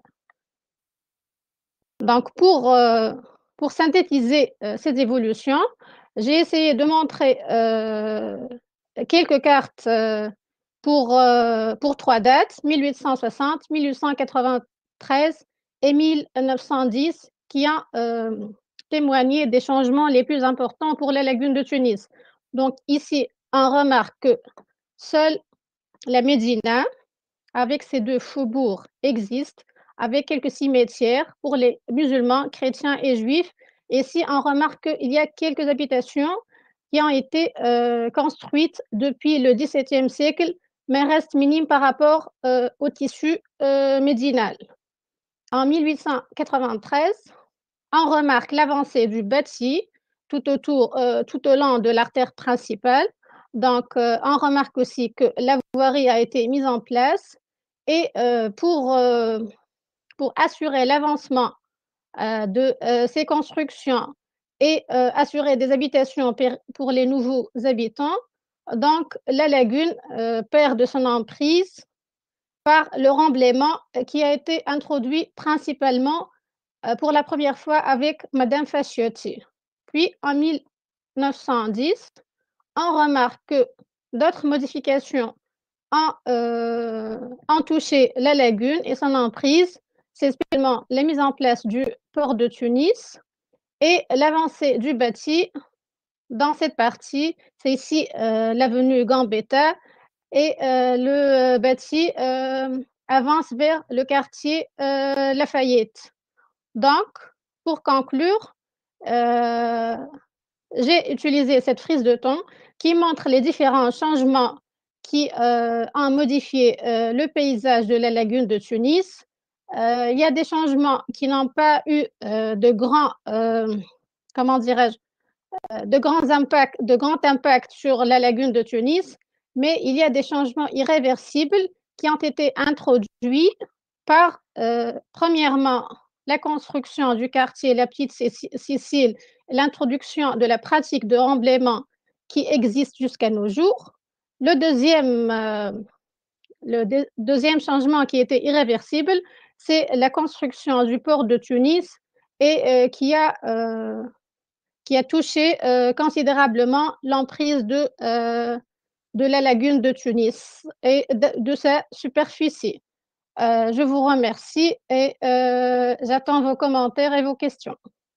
donc pour, euh, pour synthétiser euh, ces évolutions, j'ai essayé de montrer euh, quelques cartes euh, pour, euh, pour trois dates, mille huit cent soixante, mille huit cent quatre-vingt-treize et mille neuf cent dix, qui ont euh, témoigné des changements les plus importants pour la lagune de Tunis. Donc ici, on remarque que seule la Médina, avec ses deux faubourgs, existe, avec quelques cimetières pour les musulmans, chrétiens et juifs. Et ici, on remarque qu'il y a quelques habitations qui ont été euh, construites depuis le dix-septième siècle, mais restent minimes par rapport euh, au tissu euh, médinal. En mille huit cent quatre-vingt-treize, on remarque l'avancée du bâti tout, autour, euh, tout au long de l'artère principale. Donc, euh, on remarque aussi que la voirie a été mise en place et euh, pour, euh, pour assurer l'avancement euh, de euh, ces constructions et euh, assurer des habitations pour les nouveaux habitants, donc la lagune euh, perd de son emprise par le remblaiement qui a été introduit principalement euh, pour la première fois avec Madame Fasciotti. Puis en mille neuf cent dix, on remarque que d'autres modifications ont, euh, ont touché la lagune et son emprise, c'est spécialement la mise en place du port de Tunis et l'avancée du bâti dans cette partie. C'est ici euh, l'avenue Gambetta et euh, le bâti euh, avance vers le quartier euh, Lafayette. Donc, pour conclure, euh, j'ai utilisé cette frise de ton qui montre les différents changements qui euh, ont modifié euh, le paysage de la lagune de Tunis. Euh, il y a des changements qui n'ont pas eu euh, de grands, euh, comment dirais-je, euh, de grands impacts, de grands impacts sur la lagune de Tunis, mais il y a des changements irréversibles qui ont été introduits par, euh, premièrement, la construction du quartier La Petite Sicile, l'introduction de la pratique de remblaiement qui existe jusqu'à nos jours. Le deuxième, euh, le deux, deuxième changement qui était irréversible, c'est la construction du port de Tunis et euh, qui, a, euh, qui a touché euh, considérablement l'emprise de, euh, de la lagune de Tunis et de, de sa superficie. Euh, je vous remercie et euh, j'attends vos commentaires et vos questions.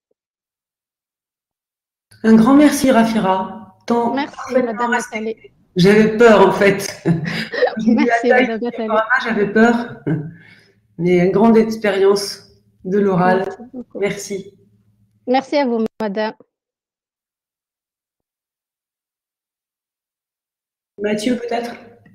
Un grand merci, Rafira. Tant merci, Madame Attalé. J'avais peur, en fait. Merci, Madame Attalé. J'avais peur, mais une grande expérience de l'oral. Merci, merci. Merci à vous, Madame. Mathieu, peut-être?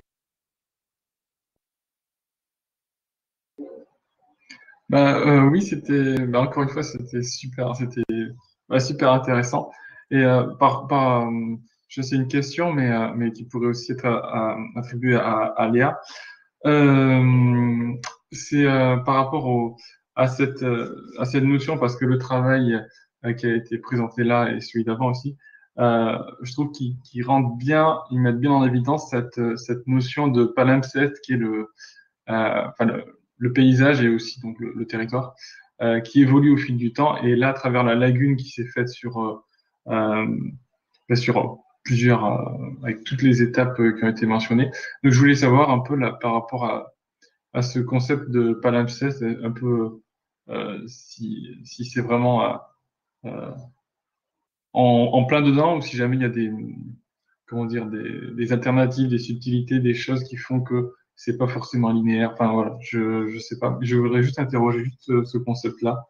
Bah, euh, oui, c'était, bah, encore une fois, c'était super, c'était bah, super intéressant. Et euh, par, par, euh, je sais une question, mais, euh, mais qui pourrait aussi être à, à, attribuée à, à Léa. Euh, c'est euh, par rapport au, à cette, à cette notion, parce que le travail euh, qui a été présenté là et celui d'avant aussi, euh, je trouve qu'ils qu'ils rendent bien, ils mettent bien en évidence cette, cette notion de palimpseste qui est le, euh, enfin le, le paysage et aussi donc le, le territoire euh, qui évolue au fil du temps. Et là, à travers la lagune qui s'est faite sur, euh, sur plusieurs, euh, avec toutes les étapes qui ont été mentionnées. Donc, je voulais savoir un peu là, par rapport à, à ce concept de palimpseste, un peu euh, si, si c'est vraiment euh, euh, en, en plein dedans ou si jamais il y a des, comment dire, des, des alternatives, des subtilités, des choses qui font que c'est pas forcément linéaire. Enfin voilà, je je sais pas. Je voudrais juste interroger juste ce, ce concept-là.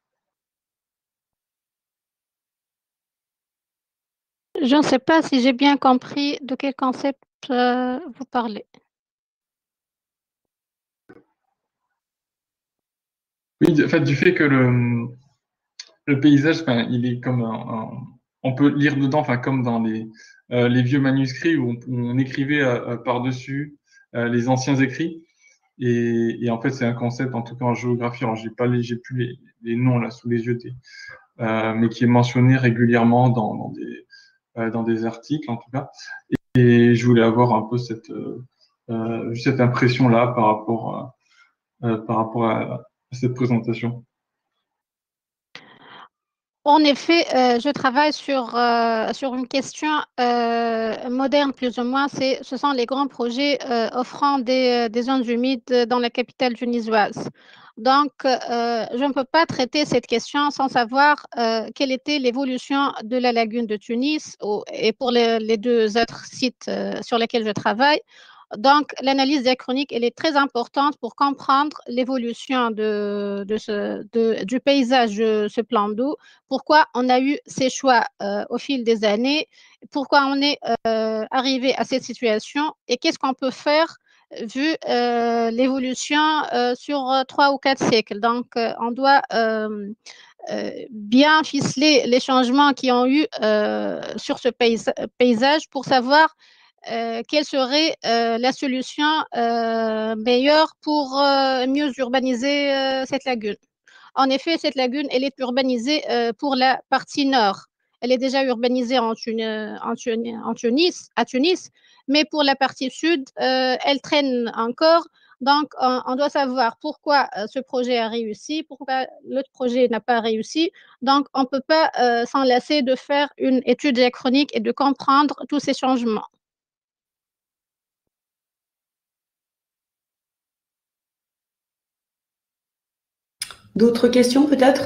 Je ne sais pas si j'ai bien compris de quel concept euh, vous parlez. Oui, en fait, du fait que le, le paysage, enfin, il est comme un, un, on peut lire dedans, enfin comme dans les euh, les vieux manuscrits où on, où on écrivait euh, par-dessus euh, les anciens écrits. Et, et, en fait, c'est un concept, en tout cas en géographie, alors j'ai pas les, j'ai plus les, les noms là sous les yeux, des, euh, mais qui est mentionné régulièrement dans, dans des euh, dans des articles en tout cas. Et, et je voulais avoir un peu cette euh, euh, cette impression là par rapport à, euh, par rapport à, à cette présentation. En effet, euh, je travaille sur, euh, sur une question euh, moderne, plus ou moins. C'est, ce sont les grands projets euh, offrant des, des zones humides dans la capitale tunisoise. Donc, euh, je ne peux pas traiter cette question sans savoir euh, quelle était l'évolution de la lagune de Tunis ou, et pour les, les deux autres sites euh, sur lesquels je travaille. Donc, l'analyse diachronique, elle est très importante pour comprendre l'évolution de, de ce, de, du paysage de ce plan d'eau, pourquoi on a eu ces choix euh, au fil des années, pourquoi on est euh, arrivé à cette situation et qu'est-ce qu'on peut faire vu euh, l'évolution euh, sur trois ou quatre siècles. Donc, euh, on doit euh, euh, bien ficeler les changements qui ont eu euh, sur ce pays- paysage pour savoir euh, quelle serait euh, la solution euh, meilleure pour euh, mieux urbaniser euh, cette lagune. En effet, cette lagune, elle est urbanisée euh, pour la partie nord. Elle est déjà urbanisée en, Tun en, Tun en Tunis, à Tunis, mais pour la partie sud, euh, elle traîne encore. Donc, on, on doit savoir pourquoi euh, ce projet a réussi, pourquoi l'autre projet n'a pas réussi. Donc, on ne peut pas euh, s'en lasser de faire une étude diachronique et de comprendre tous ces changements. D'autres questions peut-être?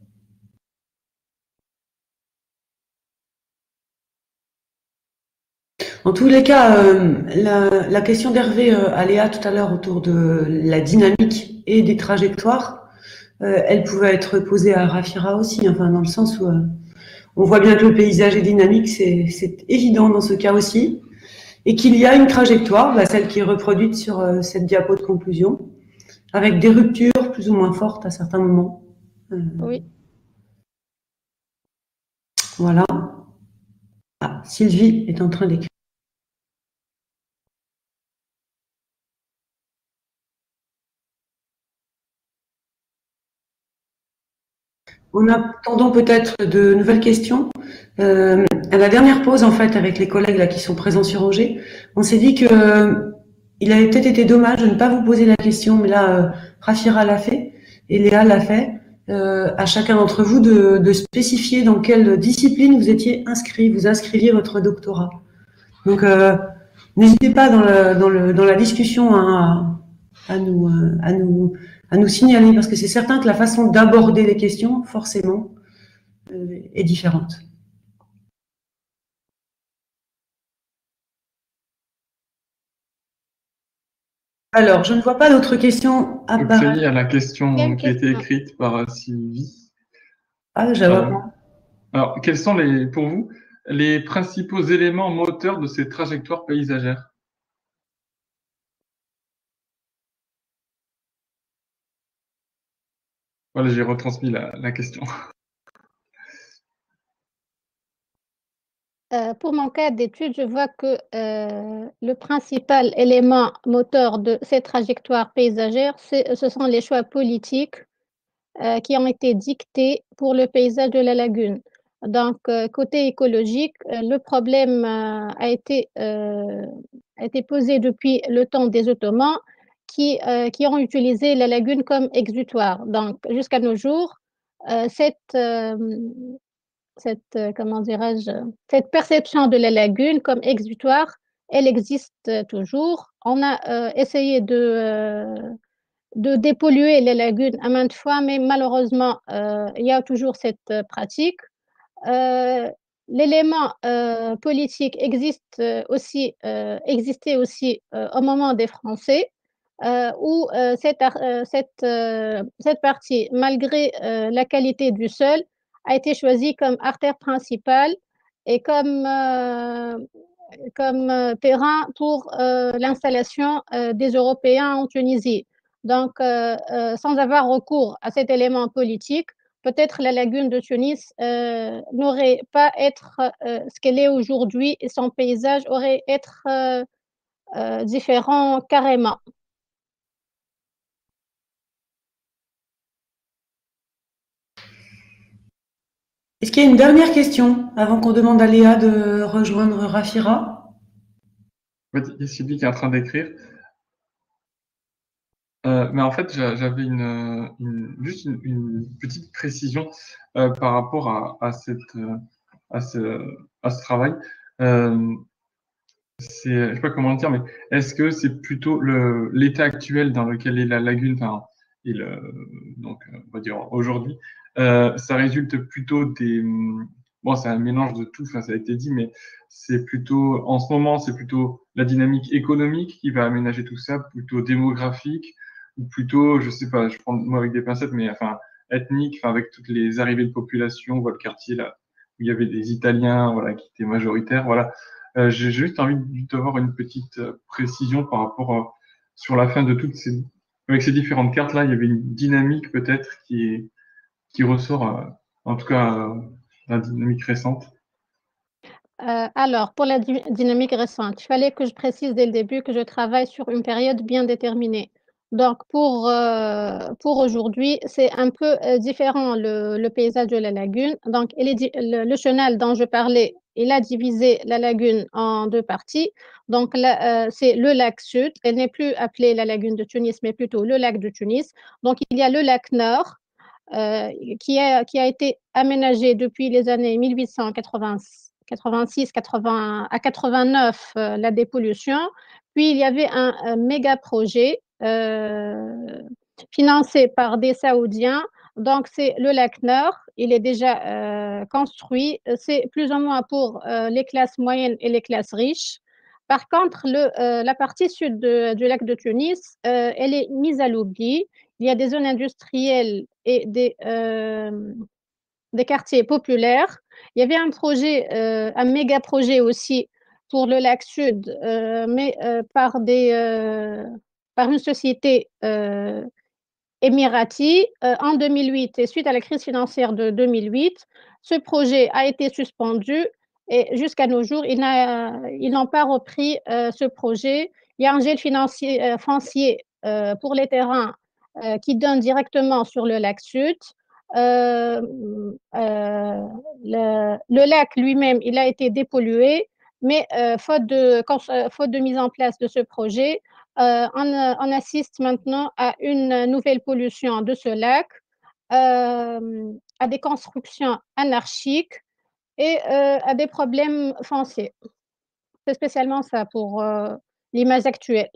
En tous les cas, euh, la, la question d'Hervé euh, à Léa tout à l'heure autour de la dynamique et des trajectoires, euh, elle pouvait être posée à Rafira aussi, enfin dans le sens où euh, on voit bien que le paysage est dynamique, c'est évident dans ce cas aussi, et qu'il y a une trajectoire, bah, celle qui est reproduite sur euh, cette diapo de conclusion, avec des ruptures plus ou moins fortes à certains moments. Euh, oui. Voilà. Ah, Sylvie est en train d'écrire. En attendant peut-être de nouvelles questions, euh, à la dernière pause, en fait, avec les collègues là, qui sont présents sur Angers, on s'est dit que il avait peut-être été dommage de ne pas vous poser la question, mais là, euh, Rafira l'a fait et Léa l'a fait. Euh, à chacun d'entre vous de, de spécifier dans quelle discipline vous étiez inscrit, vous inscriviez votre doctorat. Donc, euh, n'hésitez pas dans, le, dans, le, dans la discussion hein, à, à, nous, à, nous, à nous signaler, parce que c'est certain que la façon d'aborder les questions, forcément, euh, est différente. Alors, je ne vois pas d'autres questions Donc, apparaître. il y a la question Il y a une qui a été question. écrite par Sylvie. Ah, j'avais Euh, alors, quels sont les, pour vous, les principaux éléments moteurs de ces trajectoires paysagères? Voilà, j'ai retransmis la, la question. Euh, pour mon cas d'étude, je vois que euh, le principal élément moteur de ces trajectoires paysagères, c'est- ce sont les choix politiques euh, qui ont été dictés pour le paysage de la lagune. Donc, euh, côté écologique, euh, le problème euh, a été, euh, a été posé depuis le temps des Ottomans qui, euh, qui ont utilisé la lagune comme exutoire. Donc, jusqu'à nos jours, euh, cette, euh, cette, euh, comment dirais-je, cette perception de la lagune comme exutoire, elle existe toujours. On a euh, essayé de, euh, de dépolluer les lagunes à maintes fois, mais malheureusement, euh, il y a toujours cette euh, pratique. Euh, L'élément euh, politique existe euh, aussi, euh, existait aussi euh, au moment des Français, euh, où euh, cette, euh, cette, euh, cette partie, malgré euh, la qualité du sol, a été choisie comme artère principale et comme, euh, comme euh, terrain pour euh, l'installation euh, des Européens en Tunisie. Donc, euh, euh, sans avoir recours à cet élément politique, peut-être la lagune de Tunis euh, n'aurait pas être euh, ce qu'elle est aujourd'hui et son paysage aurait être euh, euh, différent carrément. Est-ce qu'il y a une dernière question avant qu'on demande à Léa de rejoindre Rafira? En fait, il y a Sylvie qui est en train d'écrire. Euh, mais en fait, j'a- j'avais une, une- juste une, une petite précision euh, par rapport à, à, cette, euh, à, ce, à ce travail. Euh, c'est, je sais pas comment le dire, mais est-ce que c'est plutôt le, l'état actuel dans lequel est la lagune, enfin, et le, donc, euh, on va dire aujourd'hui, euh, ça résulte plutôt des, hum, bon, c'est un mélange de tout, enfin, ça a été dit, mais c'est plutôt, en ce moment, c'est plutôt la dynamique économique qui va aménager tout ça, plutôt démographique, ou plutôt, je sais pas, je prends moi avec des pincettes, mais enfin, ethnique, enfin, avec toutes les arrivées de population, voilà, le quartier là, où il y avait des Italiens, voilà, qui étaient majoritaires, voilà. Euh, j'ai juste envie d'avoir une petite euh, précision par rapport euh, sur la fin de toutes ces, avec ces différentes cartes là, il y avait une dynamique peut-être qui est, qui ressort, euh, en tout cas, euh, la dynamique récente. Euh, alors, pour la dy- dynamique récente, il fallait que je précise dès le début que je travaille sur une période bien déterminée. Donc, pour, euh, pour aujourd'hui, c'est un peu euh, différent le, le paysage de la lagune. Donc, elle est di- le, le chenal dont je parlais, il a divisé la lagune en deux parties. Donc, là, euh, c'est le lac sud. Elle n'est plus appelée la lagune de Tunis, mais plutôt le lac de Tunis. Donc, il y a le lac nord euh, qui, a, qui a été aménagé depuis les années mille huit cent quatre-vingt-six quatre-vingts à quatre-vingt-neuf, euh, la dépollution. Puis il y avait un, un méga projet euh, financé par des Saoudiens. Donc c'est le lac Nord, il est déjà euh, construit. C'est plus ou moins pour euh, les classes moyennes et les classes riches. Par contre, le, euh, la partie sud de, du lac de Tunis, euh, elle est mise à l'oubli. Il y a des zones industrielles et des, euh, des quartiers populaires. Il y avait un projet, euh, un méga projet aussi pour le lac Sud, euh, mais euh, par, des, euh, par une société euh, émirati euh, en deux mille huit. Et suite à la crise financière de deux mille huit, ce projet a été suspendu et jusqu'à nos jours, ils n'ont pas repris euh, ce projet. Il y a un gel financier, euh, foncier euh, pour les terrains euh, qui donne directement sur le lac Sud. Euh, euh, le, le, lac lui-même, il a été dépollué, mais euh, faute, de, faute de mise en place de ce projet, euh, on, on assiste maintenant à une nouvelle pollution de ce lac, euh, à des constructions anarchiques et euh, à des problèmes fonciers. C'est spécialement ça pour euh, l'image actuelle.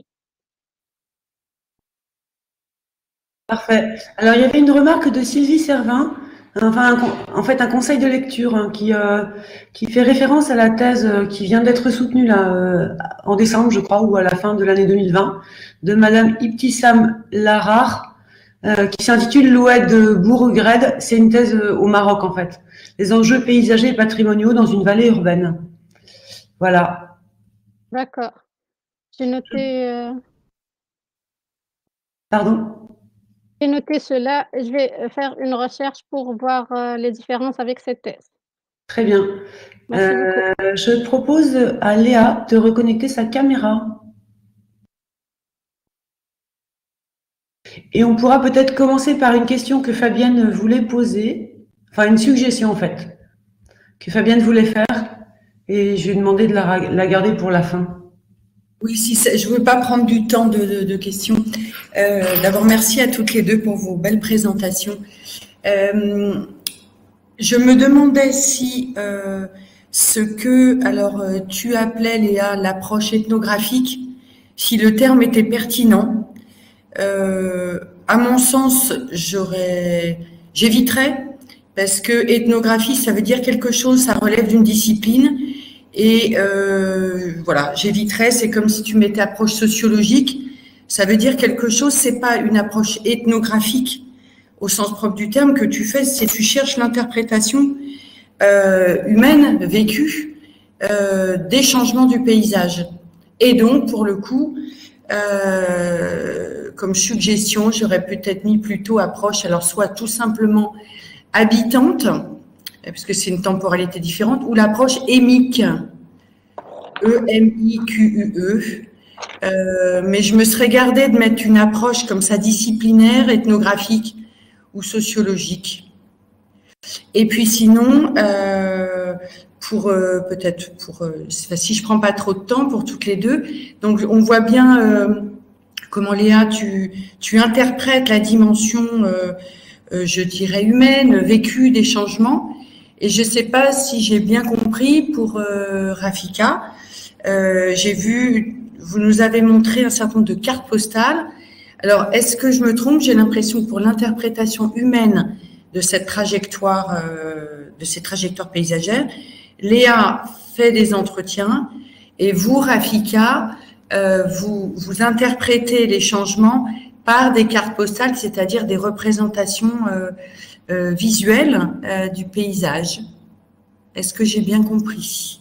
Parfait. Alors, il y avait une remarque de Sylvie Servin, enfin, un, en fait, un conseil de lecture hein, qui, euh, qui fait référence à la thèse euh, qui vient d'être soutenue là, euh, en décembre, je crois, ou à la fin de l'année deux mille vingt, de Madame Ibtissam Larar, euh, qui s'intitule L'Oued de Bourgred. C'est une thèse euh, au Maroc, en fait. Les enjeux paysagers et patrimoniaux dans une vallée urbaine. Voilà. D'accord. J'ai noté, euh, Pardon? j'ai noté cela. Je vais faire une recherche pour voir euh, les différences avec cette thèse. Très bien. Merci Euh, beaucoup. je propose à Léa de reconnecter sa caméra. Et on pourra peut-être commencer par une question que Fabienne voulait poser, enfin une suggestion en fait, que Fabienne voulait faire, et je lui ai demandé de la, la garder pour la fin. Oui, si ça, je ne veux pas prendre du temps de, de, de questions. Euh, D'abord, merci à toutes les deux pour vos belles présentations. Euh, je me demandais si euh, ce que alors euh, tu appelais, Léa, l'approche ethnographique, si le terme était pertinent. Euh, à mon sens, j'aurais, j'éviterais, parce que ethnographie, ça veut dire quelque chose, ça relève d'une discipline, et euh, voilà, j'éviterais. C'est comme si tu mettais approche sociologique, ça veut dire quelque chose, c'est pas une approche ethnographique au sens propre du terme que tu fais, c'est tu cherches l'interprétation euh, humaine, vécue, euh, des changements du paysage. Et donc, pour le coup, euh, comme suggestion, j'aurais peut-être mis plutôt approche, alors soit tout simplement habitante, parce que c'est une temporalité différente, ou l'approche émique, E M I Q U E. Euh, mais je me serais gardée de mettre une approche comme ça disciplinaire, ethnographique ou sociologique. Et puis sinon, euh, pour euh, peut-être pour euh, si je prends pas trop de temps pour toutes les deux, donc on voit bien euh, comment Léa tu tu interprètes la dimension, euh, euh, je dirais humaine, vécue des changements. Et je sais pas si j'ai bien compris pour euh, Rafika. Euh, j'ai vu, vous nous avez montré un certain nombre de cartes postales. Alors, est-ce que je me trompe? J'ai l'impression que pour l'interprétation humaine de cette trajectoire, euh, de ces trajectoires paysagères, Léa fait des entretiens et vous, Rafika, euh, vous, vous interprétez les changements par des cartes postales, c'est-à-dire des représentations euh, euh, visuelles euh, du paysage. Est-ce que j'ai bien compris?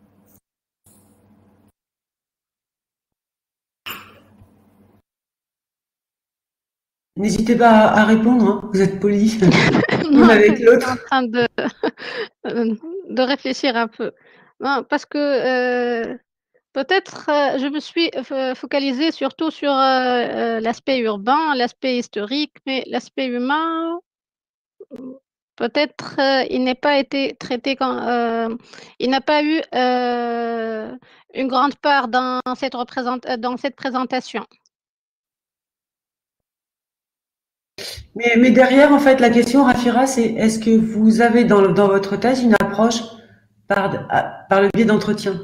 N'hésitez pas à, à répondre, hein, vous êtes poli. Non, avec je suis l'autre. en train de, de réfléchir un peu. Non, parce que euh, peut-être euh, je me suis f- focalisée surtout sur euh, euh, l'aspect urbain, l'aspect historique, mais l'aspect humain, peut-être euh, il n'est pas été traité quand euh, il n'a pas eu euh, une grande part dans cette représent- dans cette présentation. Mais, mais derrière, en fait, la question, Rafira, c'est est-ce que vous avez dans, dans votre thèse une approche par, à- par le biais d'entretien?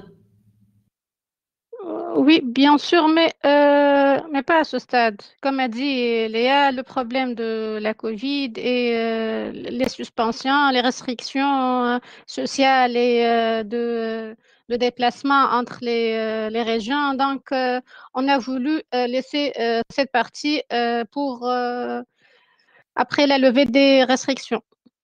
Euh, Oui, bien sûr, mais, euh, mais pas à ce stade. Comme a dit Léa, le problème de la Covid et euh, les suspensions, les restrictions euh, sociales et euh, de, de déplacement entre les, euh, les régions. Donc, euh, on a voulu euh, laisser euh, cette partie euh, pour euh, après la levée des restrictions.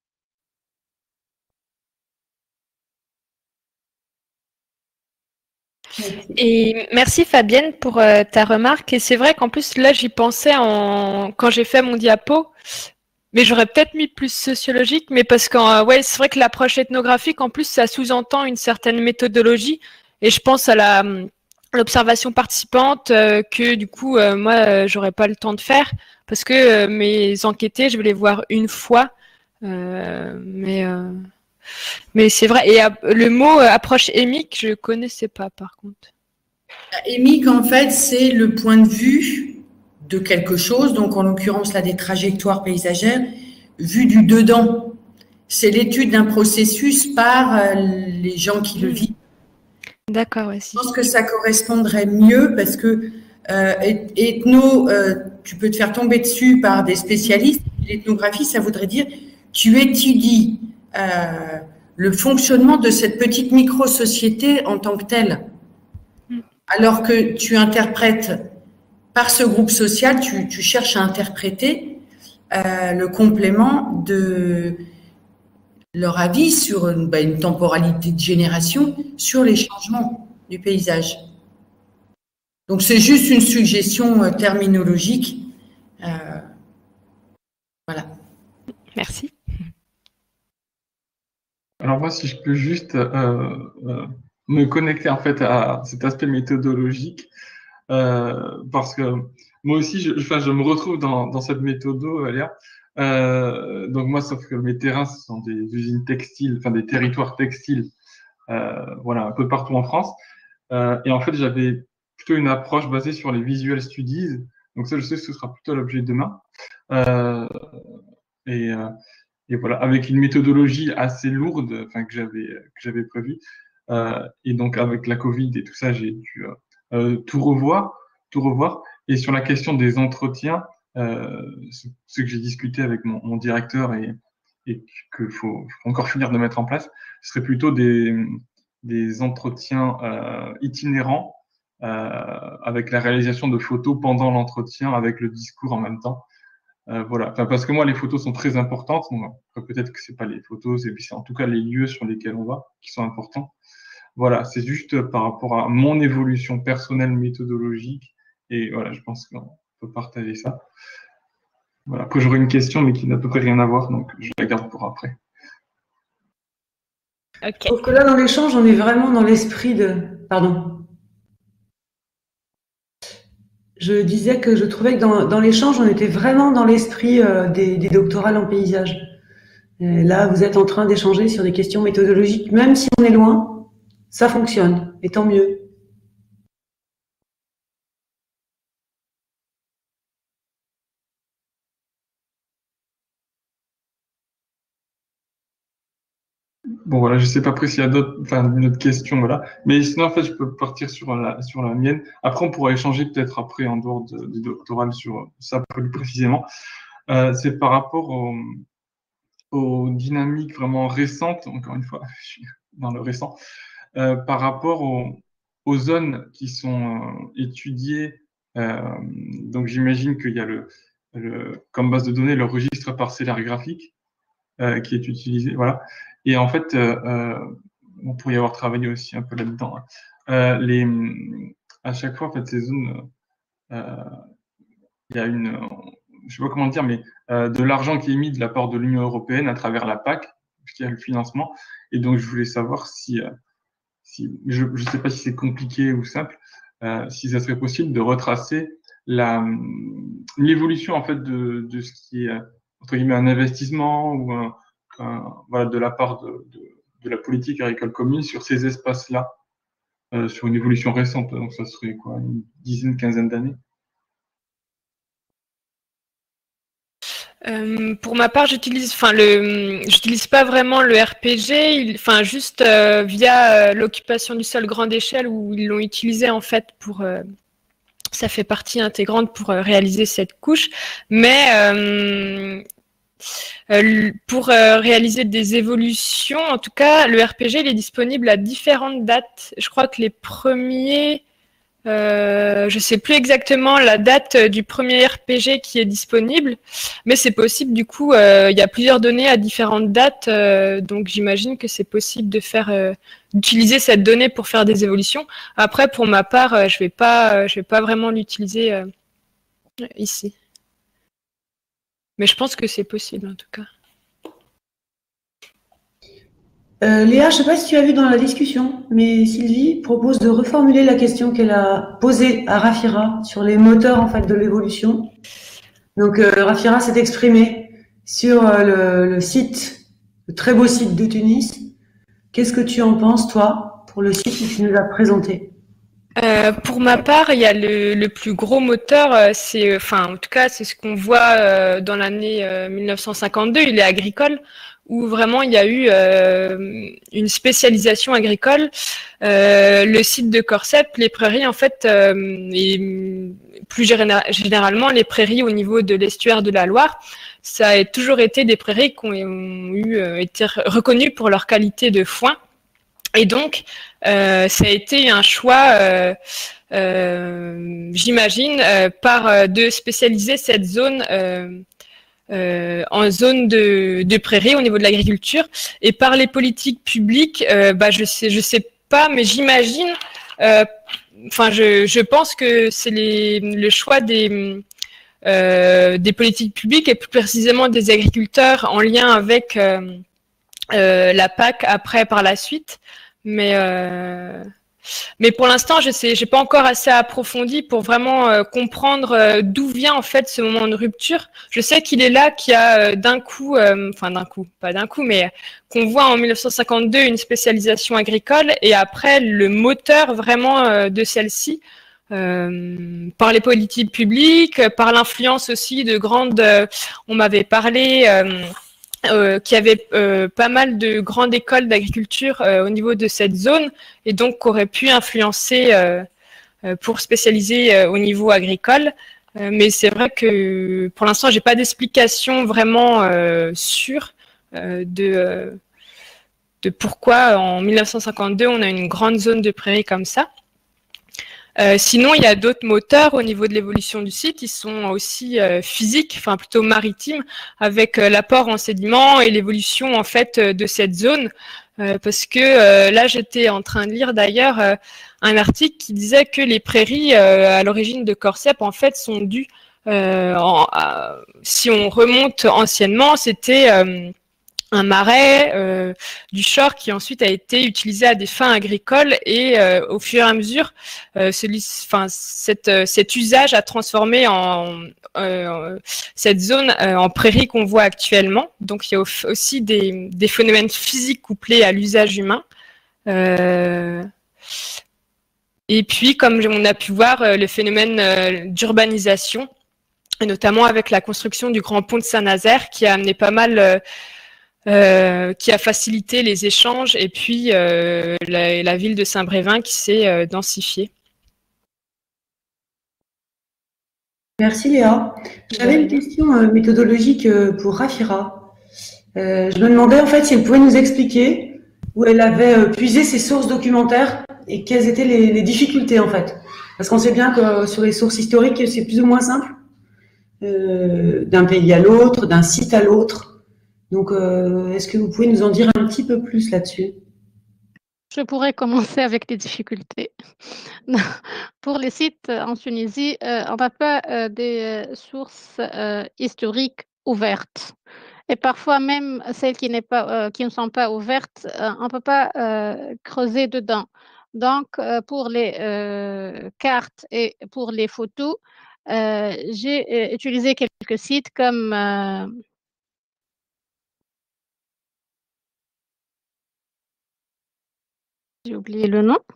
Et merci Fabienne pour euh, ta remarque. Et c'est vrai qu'en plus, là, j'y pensais en... quand j'ai fait mon diapo, mais j'aurais peut-être mis plus sociologique, mais parce que euh, ouais, c'est vrai que l'approche ethnographique, en plus, ça sous-entend une certaine méthodologie. Et je pense à la l'observation participante euh, que du coup, euh, moi, euh, j'aurais pas le temps de faire parce que euh, mes enquêtés, je vais les voir une fois. Euh, mais euh, mais c'est vrai. Et euh, le mot euh, approche émique, je connaissais pas par contre. Émique, en fait, c'est le point de vue de quelque chose, donc en l'occurrence là des trajectoires paysagères, vu du dedans. C'est l'étude d'un processus par euh, les gens qui le vivent. D'accord, ouais. Si. Je pense que ça correspondrait mieux parce que euh, ethno, euh, tu peux te faire tomber dessus par des spécialistes. L'ethnographie, ça voudrait dire tu étudies euh, le fonctionnement de cette petite micro-société en tant que telle. Alors que tu interprètes par ce groupe social, tu, tu cherches à interpréter euh, le complément de leur avis sur une, bah, une temporalité de génération sur les changements du paysage. Donc c'est juste une suggestion euh, terminologique. Euh, voilà. Merci. Alors moi, si je peux juste euh, euh, me connecter en fait à cet aspect méthodologique, euh, parce que moi aussi, je, enfin, je me retrouve dans, dans cette méthodo, Léa. Euh, donc moi, sauf que mes terrains, ce sont des usines textiles, enfin des territoires textiles, euh, voilà, un peu partout en France. Euh, et en fait, j'avais plutôt une approche basée sur les visual studies. Donc ça, je sais que ce sera plutôt l'objet de demain. Euh, et, euh, et voilà, avec une méthodologie assez lourde, enfin que j'avais que j'avais prévu. Euh, et donc avec la Covid et tout ça, j'ai dû euh, tout revoir, tout revoir. Et sur la question des entretiens, euh, ce, ce que j'ai discuté avec mon, mon directeur et, et qu'il faut, faut encore finir de mettre en place, ce serait plutôt des, des entretiens euh, itinérants euh, avec la réalisation de photos pendant l'entretien, avec le discours en même temps. Euh, voilà, enfin, parce que moi, les photos sont très importantes. Peut-être que c'est pas les photos, c'est en tout cas les lieux sur lesquels on va qui sont importants. Voilà, c'est juste par rapport à mon évolution personnelle méthodologique. Et voilà, je pense qu'on peut partager ça. Voilà. Après, j'aurais une question, mais qui n'a à peu près rien à voir, donc je la garde pour après. Ok. Sauf que là, dans l'échange, on est vraiment dans l'esprit de... Pardon. Je disais que je trouvais que dans, dans l'échange, on était vraiment dans l'esprit euh, des, des doctorales en paysage. Et là, vous êtes en train d'échanger sur des questions méthodologiques, même si on est loin, ça fonctionne, et tant mieux. Bon, voilà, je sais pas après s'il y a d'autres, enfin, une autre question, voilà. Mais sinon, en fait, je peux partir sur la, sur la mienne. Après, on pourra échanger peut-être après en dehors de, du doctoral sur ça plus précisément. Euh, c'est par rapport au, aux dynamiques vraiment récentes, encore une fois, je suis dans le récent, euh, par rapport aux, aux zones qui sont euh, étudiées. Euh, donc, j'imagine qu'il y a le, le, comme base de données, le registre parcellaire graphique euh, qui est utilisé, voilà. Et en fait, euh, on pourrait y avoir travaillé aussi un peu là-dedans. Hein. Euh, les, à chaque fois, en fait, ces zones, euh, il y a une, je sais pas comment dire, mais euh, de l'argent qui est mis de la part de l'Union européenne à travers la P A C, qui a le financement. Et donc, je voulais savoir si, euh, si je ne sais pas si c'est compliqué ou simple, euh, si ça serait possible de retracer la l'évolution en fait de, de ce qui est entre guillemets un investissement ou un, un, voilà de la part de, de, de la politique agricole commune sur ces espaces-là, euh, sur une évolution récente. Donc, ça serait quoi, une dizaine, quinzaine d'années. Euh, pour ma part, j'utilise, enfin le, j'utilise pas vraiment le R P G, enfin juste euh, via euh, l'occupation du sol grande échelle où ils l'ont utilisé en fait pour, euh, ça fait partie intégrante pour euh, réaliser cette couche, mais euh, euh, pour euh, réaliser des évolutions, en tout cas, le R P G il est disponible à différentes dates. Je crois que les premiers Euh, je ne sais plus exactement la date du premier R P G qui est disponible, mais c'est possible. Du coup, euh, il y a plusieurs données à différentes dates, euh, donc j'imagine que c'est possible de faire, euh, d'utiliser cette donnée pour faire des évolutions. Après, pour ma part, euh, je vais pas, euh, je vais pas vraiment l'utiliser euh, ici, mais je pense que c'est possible en tout cas. Euh, Léa, je ne sais pas si tu as vu dans la discussion, mais Sylvie propose de reformuler la question qu'elle a posée à Rafira sur les moteurs en fait de l'évolution. Donc euh, Rafira s'est exprimée sur euh, le, le site, le très beau site de Tunis. Qu'est-ce que tu en penses, toi, pour le site que tu nous as présenté? Euh, pour ma part, il y a le, le plus gros moteur, euh, c'est, enfin, en tout cas, c'est ce qu'on voit euh, dans l'année euh, mille neuf cent cinquante-deux, il est agricole, où vraiment il y a eu euh, une spécialisation agricole. Euh, le site de Corsept, les prairies, en fait, euh, et plus géné- généralement les prairies au niveau de l'estuaire de la Loire, ça a toujours été des prairies qui ont, ont eu, euh, été reconnues pour leur qualité de foin. Et donc, euh, ça a été un choix, euh, euh, j'imagine, euh, par euh, de spécialiser cette zone euh, euh, en zone de, de prairie au niveau de l'agriculture. Et par les politiques publiques, euh, bah, je sais, je sais pas, mais j'imagine. Euh, enfin, je, je pense que c'est les, le choix des euh, des politiques publiques et plus précisément des agriculteurs en lien avec euh, euh, la P A C après par la suite. Mais, euh, mais pour l'instant, je sais, j'ai pas encore assez approfondi pour vraiment euh, comprendre euh, d'où vient en fait ce moment de rupture. Je sais qu'il est là, qu'il y a euh, d'un coup, euh, enfin d'un coup, pas d'un coup, mais qu'on voit en mille neuf cent cinquante-deux une spécialisation agricole et après le moteur vraiment euh, de celle-ci euh, par les politiques publiques, par l'influence aussi de grandes. Euh, on m'avait parlé. Euh, Euh, qui avait euh, pas mal de grandes écoles d'agriculture euh, au niveau de cette zone et donc aurait pu influencer euh, euh, pour spécialiser euh, au niveau agricole. Euh, mais c'est vrai que pour l'instant, j'ai pas d'explication vraiment euh, sûre euh, de, euh, de pourquoi en mille neuf cent cinquante-deux on a une grande zone de prairie comme ça. Euh, sinon, il y a d'autres moteurs au niveau de l'évolution du site. Ils sont aussi euh, physiques, enfin plutôt maritimes, avec euh, l'apport en sédiments et l'évolution en fait euh, de cette zone. Euh, parce que euh, là, j'étais en train de lire d'ailleurs euh, un article qui disait que les prairies euh, à l'origine de Corsept en fait sont dues. Euh, en, à, si on remonte anciennement, c'était euh, un marais euh, du Shore qui ensuite a été utilisé à des fins agricoles et euh, au fur et à mesure, euh, celui, enfin, cette, cet usage a transformé en, euh, cette zone euh, en prairie qu'on voit actuellement. Donc il y a aussi des, des phénomènes physiques couplés à l'usage humain. Euh, et puis, comme on a pu voir, le phénomène euh, d'urbanisation, et notamment avec la construction du grand pont de Saint-Nazaire qui a amené pas mal... Euh, Euh, qui a facilité les échanges et puis euh, la, la ville de Saint-Brévin qui s'est euh, densifiée. Merci Léa. J'avais une question euh, méthodologique euh, pour Rafira. Euh, je me demandais en fait si elle pouvait nous expliquer où elle avait euh, puisé ses sources documentaires et quelles étaient les, les difficultés en fait. Parce qu'on sait bien que euh, sur les sources historiques, c'est plus ou moins simple, euh, d'un pays à l'autre, d'un site à l'autre. Donc, euh, est-ce que vous pouvez nous en dire un petit peu plus là-dessus? Je pourrais commencer avec les difficultés. Pour les sites en Tunisie, euh, on n'a pas euh, des euh, sources euh, historiques ouvertes. Et parfois même celles qui, n'est pas, euh, qui ne sont pas ouvertes, euh, on ne peut pas euh, creuser dedans. Donc, euh, pour les euh, cartes et pour les photos, euh, j'ai euh, utilisé quelques sites comme... Euh, j'ai oublié le nom.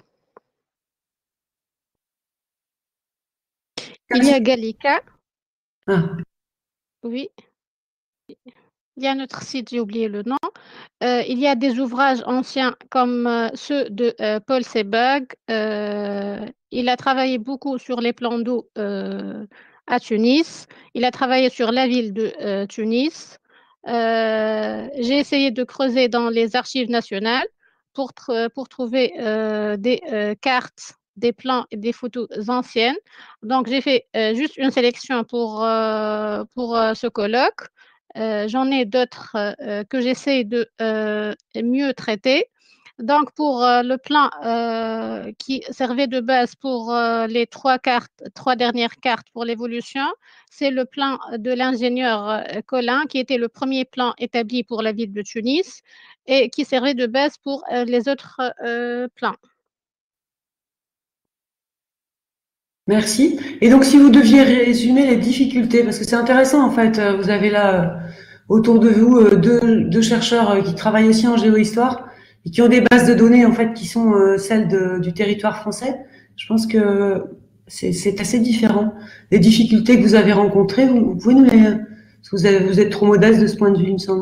Il y a Gallica. Ah. Oui. Il y a un autre site, j'ai oublié le nom. Euh, il y a des ouvrages anciens comme euh, ceux de euh, Paul Sebag. Euh, il a travaillé beaucoup sur les plans d'eau euh, à Tunis. Il a travaillé sur la ville de euh, Tunis. Euh, j'ai essayé de creuser dans les archives nationales pour, tr pour trouver euh, des euh, cartes, des plans et des photos anciennes. Donc, j'ai fait euh, juste une sélection pour, euh, pour euh, ce colloque. Euh, j'en ai d'autres euh, que j'essaie de euh, mieux traiter. Donc, pour euh, le plan euh, qui servait de base pour euh, les trois cartes, trois dernières cartes pour l'évolution, c'est le plan de l'ingénieur euh, Collin, qui était le premier plan établi pour la ville de Tunis et qui servait de base pour euh, les autres euh, plans. Merci. Et donc, si vous deviez résumer les difficultés, parce que c'est intéressant en fait, vous avez là autour de vous deux, deux chercheurs qui travaillent aussi en géohistoire et qui ont des bases de données en fait qui sont celles de, du territoire français. Je pense que c'est assez différent. Les difficultés que vous avez rencontrées, vous, vous pouvez nous les... Parce que vous, avez, vous êtes trop modeste de ce point de vue, il me semble.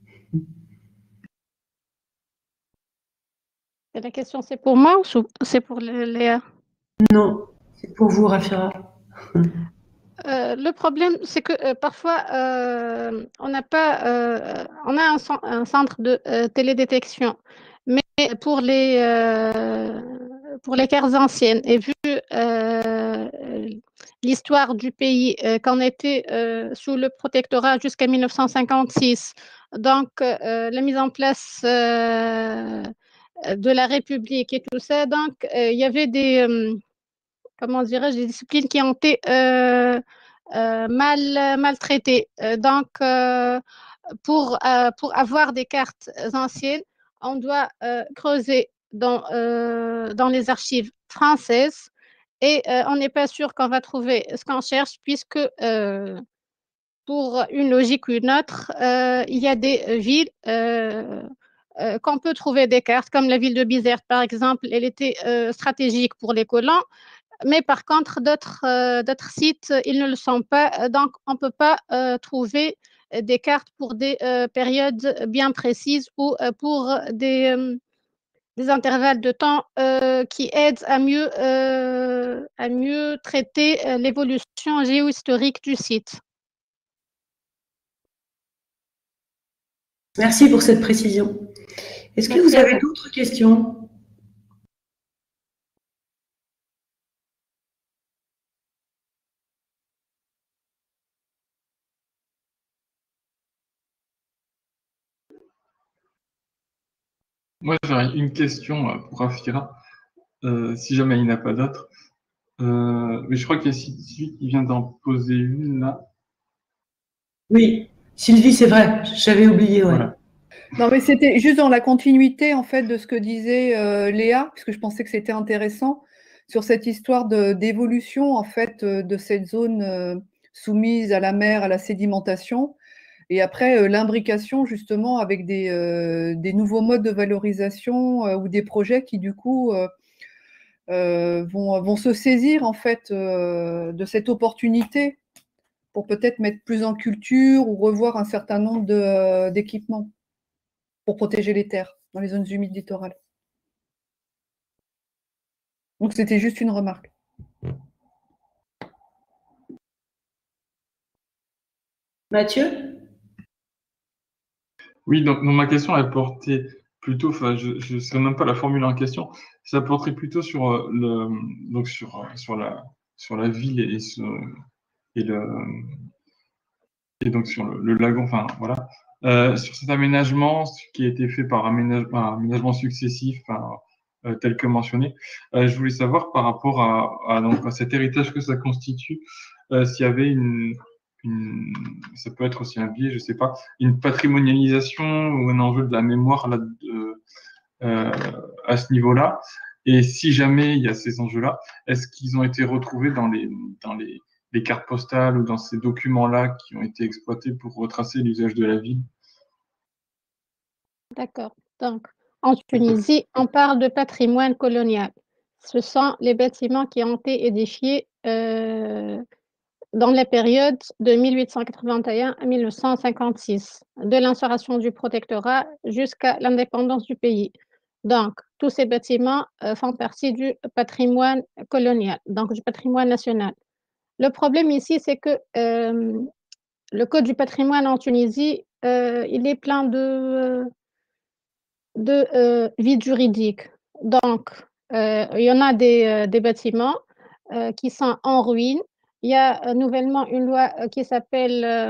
La question, c'est pour moi ou c'est pour Léa? Non, c'est pour vous, Rafira. Euh, le problème, c'est que euh, parfois, euh, on n'a pas, euh, on a un, un centre de euh, télédétection, mais pour les, euh, pour les cartes anciennes, et vu euh, l'histoire du pays, euh, qu'on était euh, sous le protectorat jusqu'à mille neuf cent cinquante-six, donc euh, la mise en place euh, de la République et tout ça, donc euh, il y avait des... Euh, comment dirais-je, des disciplines qui ont été euh, euh, mal, maltraitées. Euh, donc, euh, pour, euh, pour avoir des cartes anciennes, on doit euh, creuser dans, euh, dans les archives françaises et euh, on n'est pas sûr qu'on va trouver ce qu'on cherche puisque euh, pour une logique ou une autre, euh, il y a des villes euh, euh, qu'on peut trouver des cartes, comme la ville de Bizerte, par exemple, elle était euh, stratégique pour les colons, mais par contre, d'autres euh, d'autres sites, ils ne le sont pas. Donc, on ne peut pas euh, trouver des cartes pour des euh, périodes bien précises ou euh, pour des, euh, des intervalles de temps euh, qui aident à mieux, euh, à mieux traiter euh, l'évolution géohistorique du site. Merci pour cette précision. Est-ce que vous avez d'autres questions? Moi, j'aurais une question pour Rafira, euh, si jamais il n'y en a pas d'autres. Euh, mais je crois qu'il y a Sylvie qui vient d'en poser une là. Oui, Sylvie, c'est vrai, j'avais oublié, ouais. Voilà. Non, mais c'était juste dans la continuité en fait de ce que disait euh, Léa, puisque je pensais que c'était intéressant sur cette histoire d'évolution en fait euh, de cette zone euh, soumise à la mer, à la sédimentation, et après euh, l'imbrication justement avec des, euh, des nouveaux modes de valorisation euh, ou des projets qui du coup euh, euh, vont, vont se saisir en fait euh, de cette opportunité pour peut-être mettre plus en culture ou revoir un certain nombre d'équipements pour protéger les terres dans les zones humides littorales. Donc c'était juste une remarque. Mathieu? Oui, donc, donc ma question, elle portait plutôt, enfin, je ne sais même pas la formule en question, ça porterait plutôt sur euh, le, donc sur euh, sur la sur la ville et, ce, et le et donc sur le, le lagon, enfin voilà, euh, sur cet aménagement qui a été fait par aménage, par aménagement successif, enfin, euh, tel que mentionné. Euh, je voulais savoir par rapport à, à, donc, à cet héritage que ça constitue, euh, s'il y avait une, une, ça peut être aussi un biais, je sais pas, une patrimonialisation ou un enjeu de la mémoire là, de, euh, à ce niveau-là. Et si jamais il y a ces enjeux-là, est-ce qu'ils ont été retrouvés dans les, dans les, les cartes postales ou dans ces documents-là qui ont été exploités pour retracer l'usage de la ville? D'accord. Donc, en Tunisie, on parle de patrimoine colonial. Ce sont les bâtiments qui ont été édifiés euh, dans la période de mille huit cent quatre-vingt-un à mille neuf cent cinquante-six, de l'instauration du protectorat jusqu'à l'indépendance du pays. Donc, tous ces bâtiments euh, font partie du patrimoine colonial, donc du patrimoine national. Le problème ici, c'est que euh, le Code du patrimoine en Tunisie, euh, il est plein de, de euh, vide juridique. Donc, euh, il y en a des, euh, des bâtiments euh, qui sont en ruine. Il y a euh, nouvellement une loi euh, qui s'appelle, euh,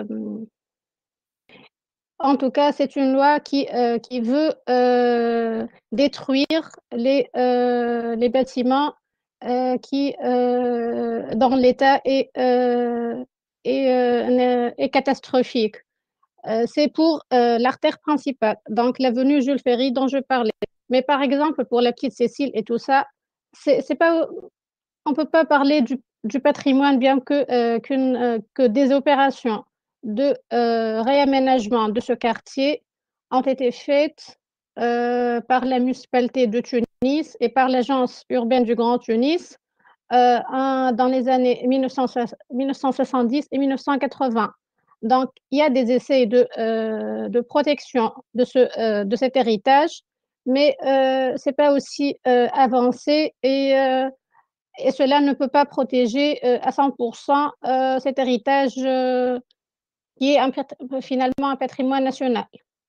en tout cas, c'est une loi qui, euh, qui veut euh, détruire les, euh, les bâtiments euh, qui, euh, dans l'état est, euh, est, euh, est catastrophique. Euh, c'est pour euh, l'artère principale, donc l'avenue Jules Ferry dont je parlais. Mais par exemple, pour la petite Cécile et tout ça, c'est, c'est pas, on ne peut pas parler du, du patrimoine bien que, euh, qu'une, euh, que des opérations de euh, réaménagement de ce quartier ont été faites euh, par la municipalité de Tunis et par l'agence urbaine du Grand Tunis euh, en- dans les années mille neuf cent soixante-dix et mille neuf cent quatre-vingts. Donc, il y a des essais de, euh, de protection de, ce, euh, de cet héritage, mais euh, ce n'est pas aussi euh, avancé et, euh, et cela ne peut pas protéger euh, à cent pour cent euh, cet héritage euh, qui est un, finalement un patrimoine national.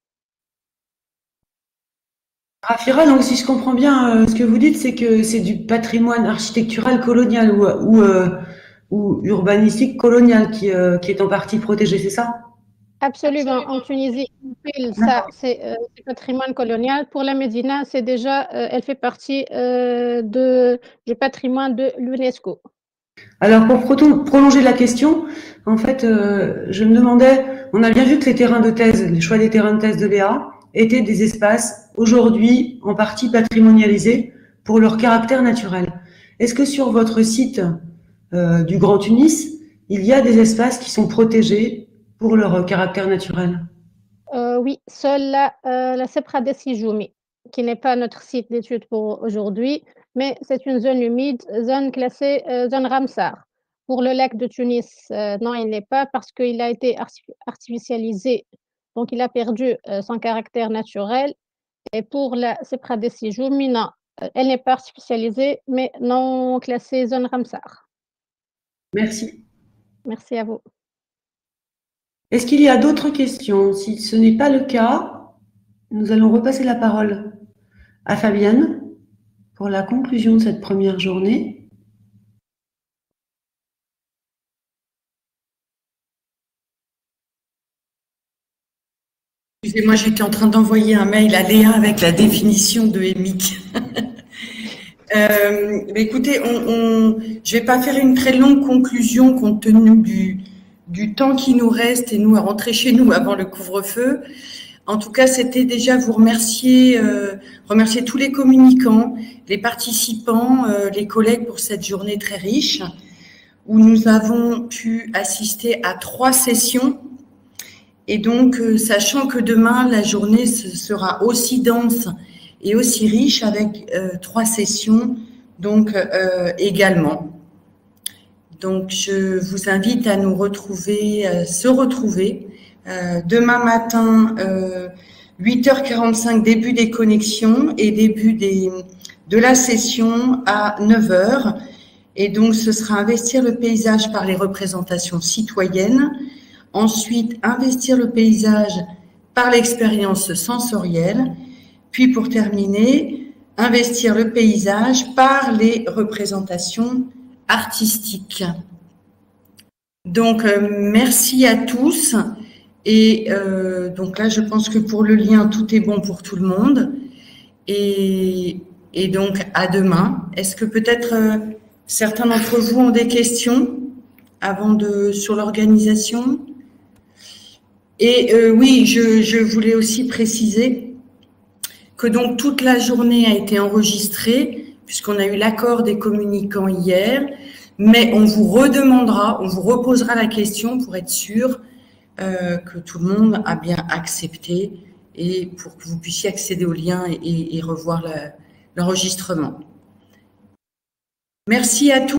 Rafira, donc si je comprends bien euh, ce que vous dites, c'est que c'est du patrimoine architectural colonial ou, ou, euh, ou urbanistique colonial qui, euh, qui est en partie protégé, c'est ça? Absolument. En Tunisie, ça, c'est euh, du patrimoine colonial. Pour la Médina, c'est déjà, euh, elle fait partie euh, de, du patrimoine de l'UNESCO. Alors, pour pro- prolonger la question, en fait, euh, je me demandais, on a bien vu que les terrains de thèse, les choix des terrains de thèse de Léa, étaient des espaces aujourd'hui en partie patrimonialisés pour leur caractère naturel. Est-ce que sur votre site euh, du Grand Tunis, il y a des espaces qui sont protégés pour leur caractère naturel? Euh, oui, seule la, euh, la Sepra de Sijoumi, qui n'est pas notre site d'étude pour aujourd'hui, mais c'est une zone humide, zone classée, euh, zone Ramsar. Pour le lac de Tunis, euh, non, il n'est pas parce qu'il a été artificialisé, donc il a perdu euh, son caractère naturel. Et pour la Sepra de Sijoumi, non, elle n'est pas artificialisée, mais non classée zone Ramsar. Merci. Merci à vous. Est-ce qu'il y a d'autres questions? Si ce n'est pas le cas, nous allons repasser la parole à Fabienne pour la conclusion de cette première journée. Excusez-moi, j'étais en train d'envoyer un mail à Léa avec la définition de EMIC. euh, écoutez, on, on, je ne vais pas faire une très longue conclusion compte tenu du, du temps qui nous reste et nous à rentrer chez nous avant le couvre-feu. En tout cas, c'était déjà vous remercier, euh, remercier tous les communicants, les participants, euh, les collègues pour cette journée très riche où nous avons pu assister à trois sessions. Et donc, euh, sachant que demain, la journée sera aussi dense et aussi riche avec euh, trois sessions, donc euh, également. Donc, je vous invite à nous retrouver, euh, se retrouver euh, demain matin, euh, huit heures quarante-cinq, début des connexions et début des, de la session à neuf heures. Et donc, ce sera investir le paysage par les représentations citoyennes. Ensuite, investir le paysage par l'expérience sensorielle. Puis, pour terminer, investir le paysage par les représentations artistiques. Donc, euh, merci à tous. Et euh, donc là, je pense que pour le lien, tout est bon pour tout le monde. Et, et donc, à demain. Est-ce que peut-être euh, certains d'entre vous ont des questions avant de sur l'organisation? Et euh, oui, je, je voulais aussi préciser que donc toute la journée a été enregistrée puisqu'on a eu l'accord des communicants hier, mais on vous redemandera, on vous reposera la question pour être sûr euh, que tout le monde a bien accepté et pour que vous puissiez accéder au lien et, et revoir l'enregistrement. Merci à tous.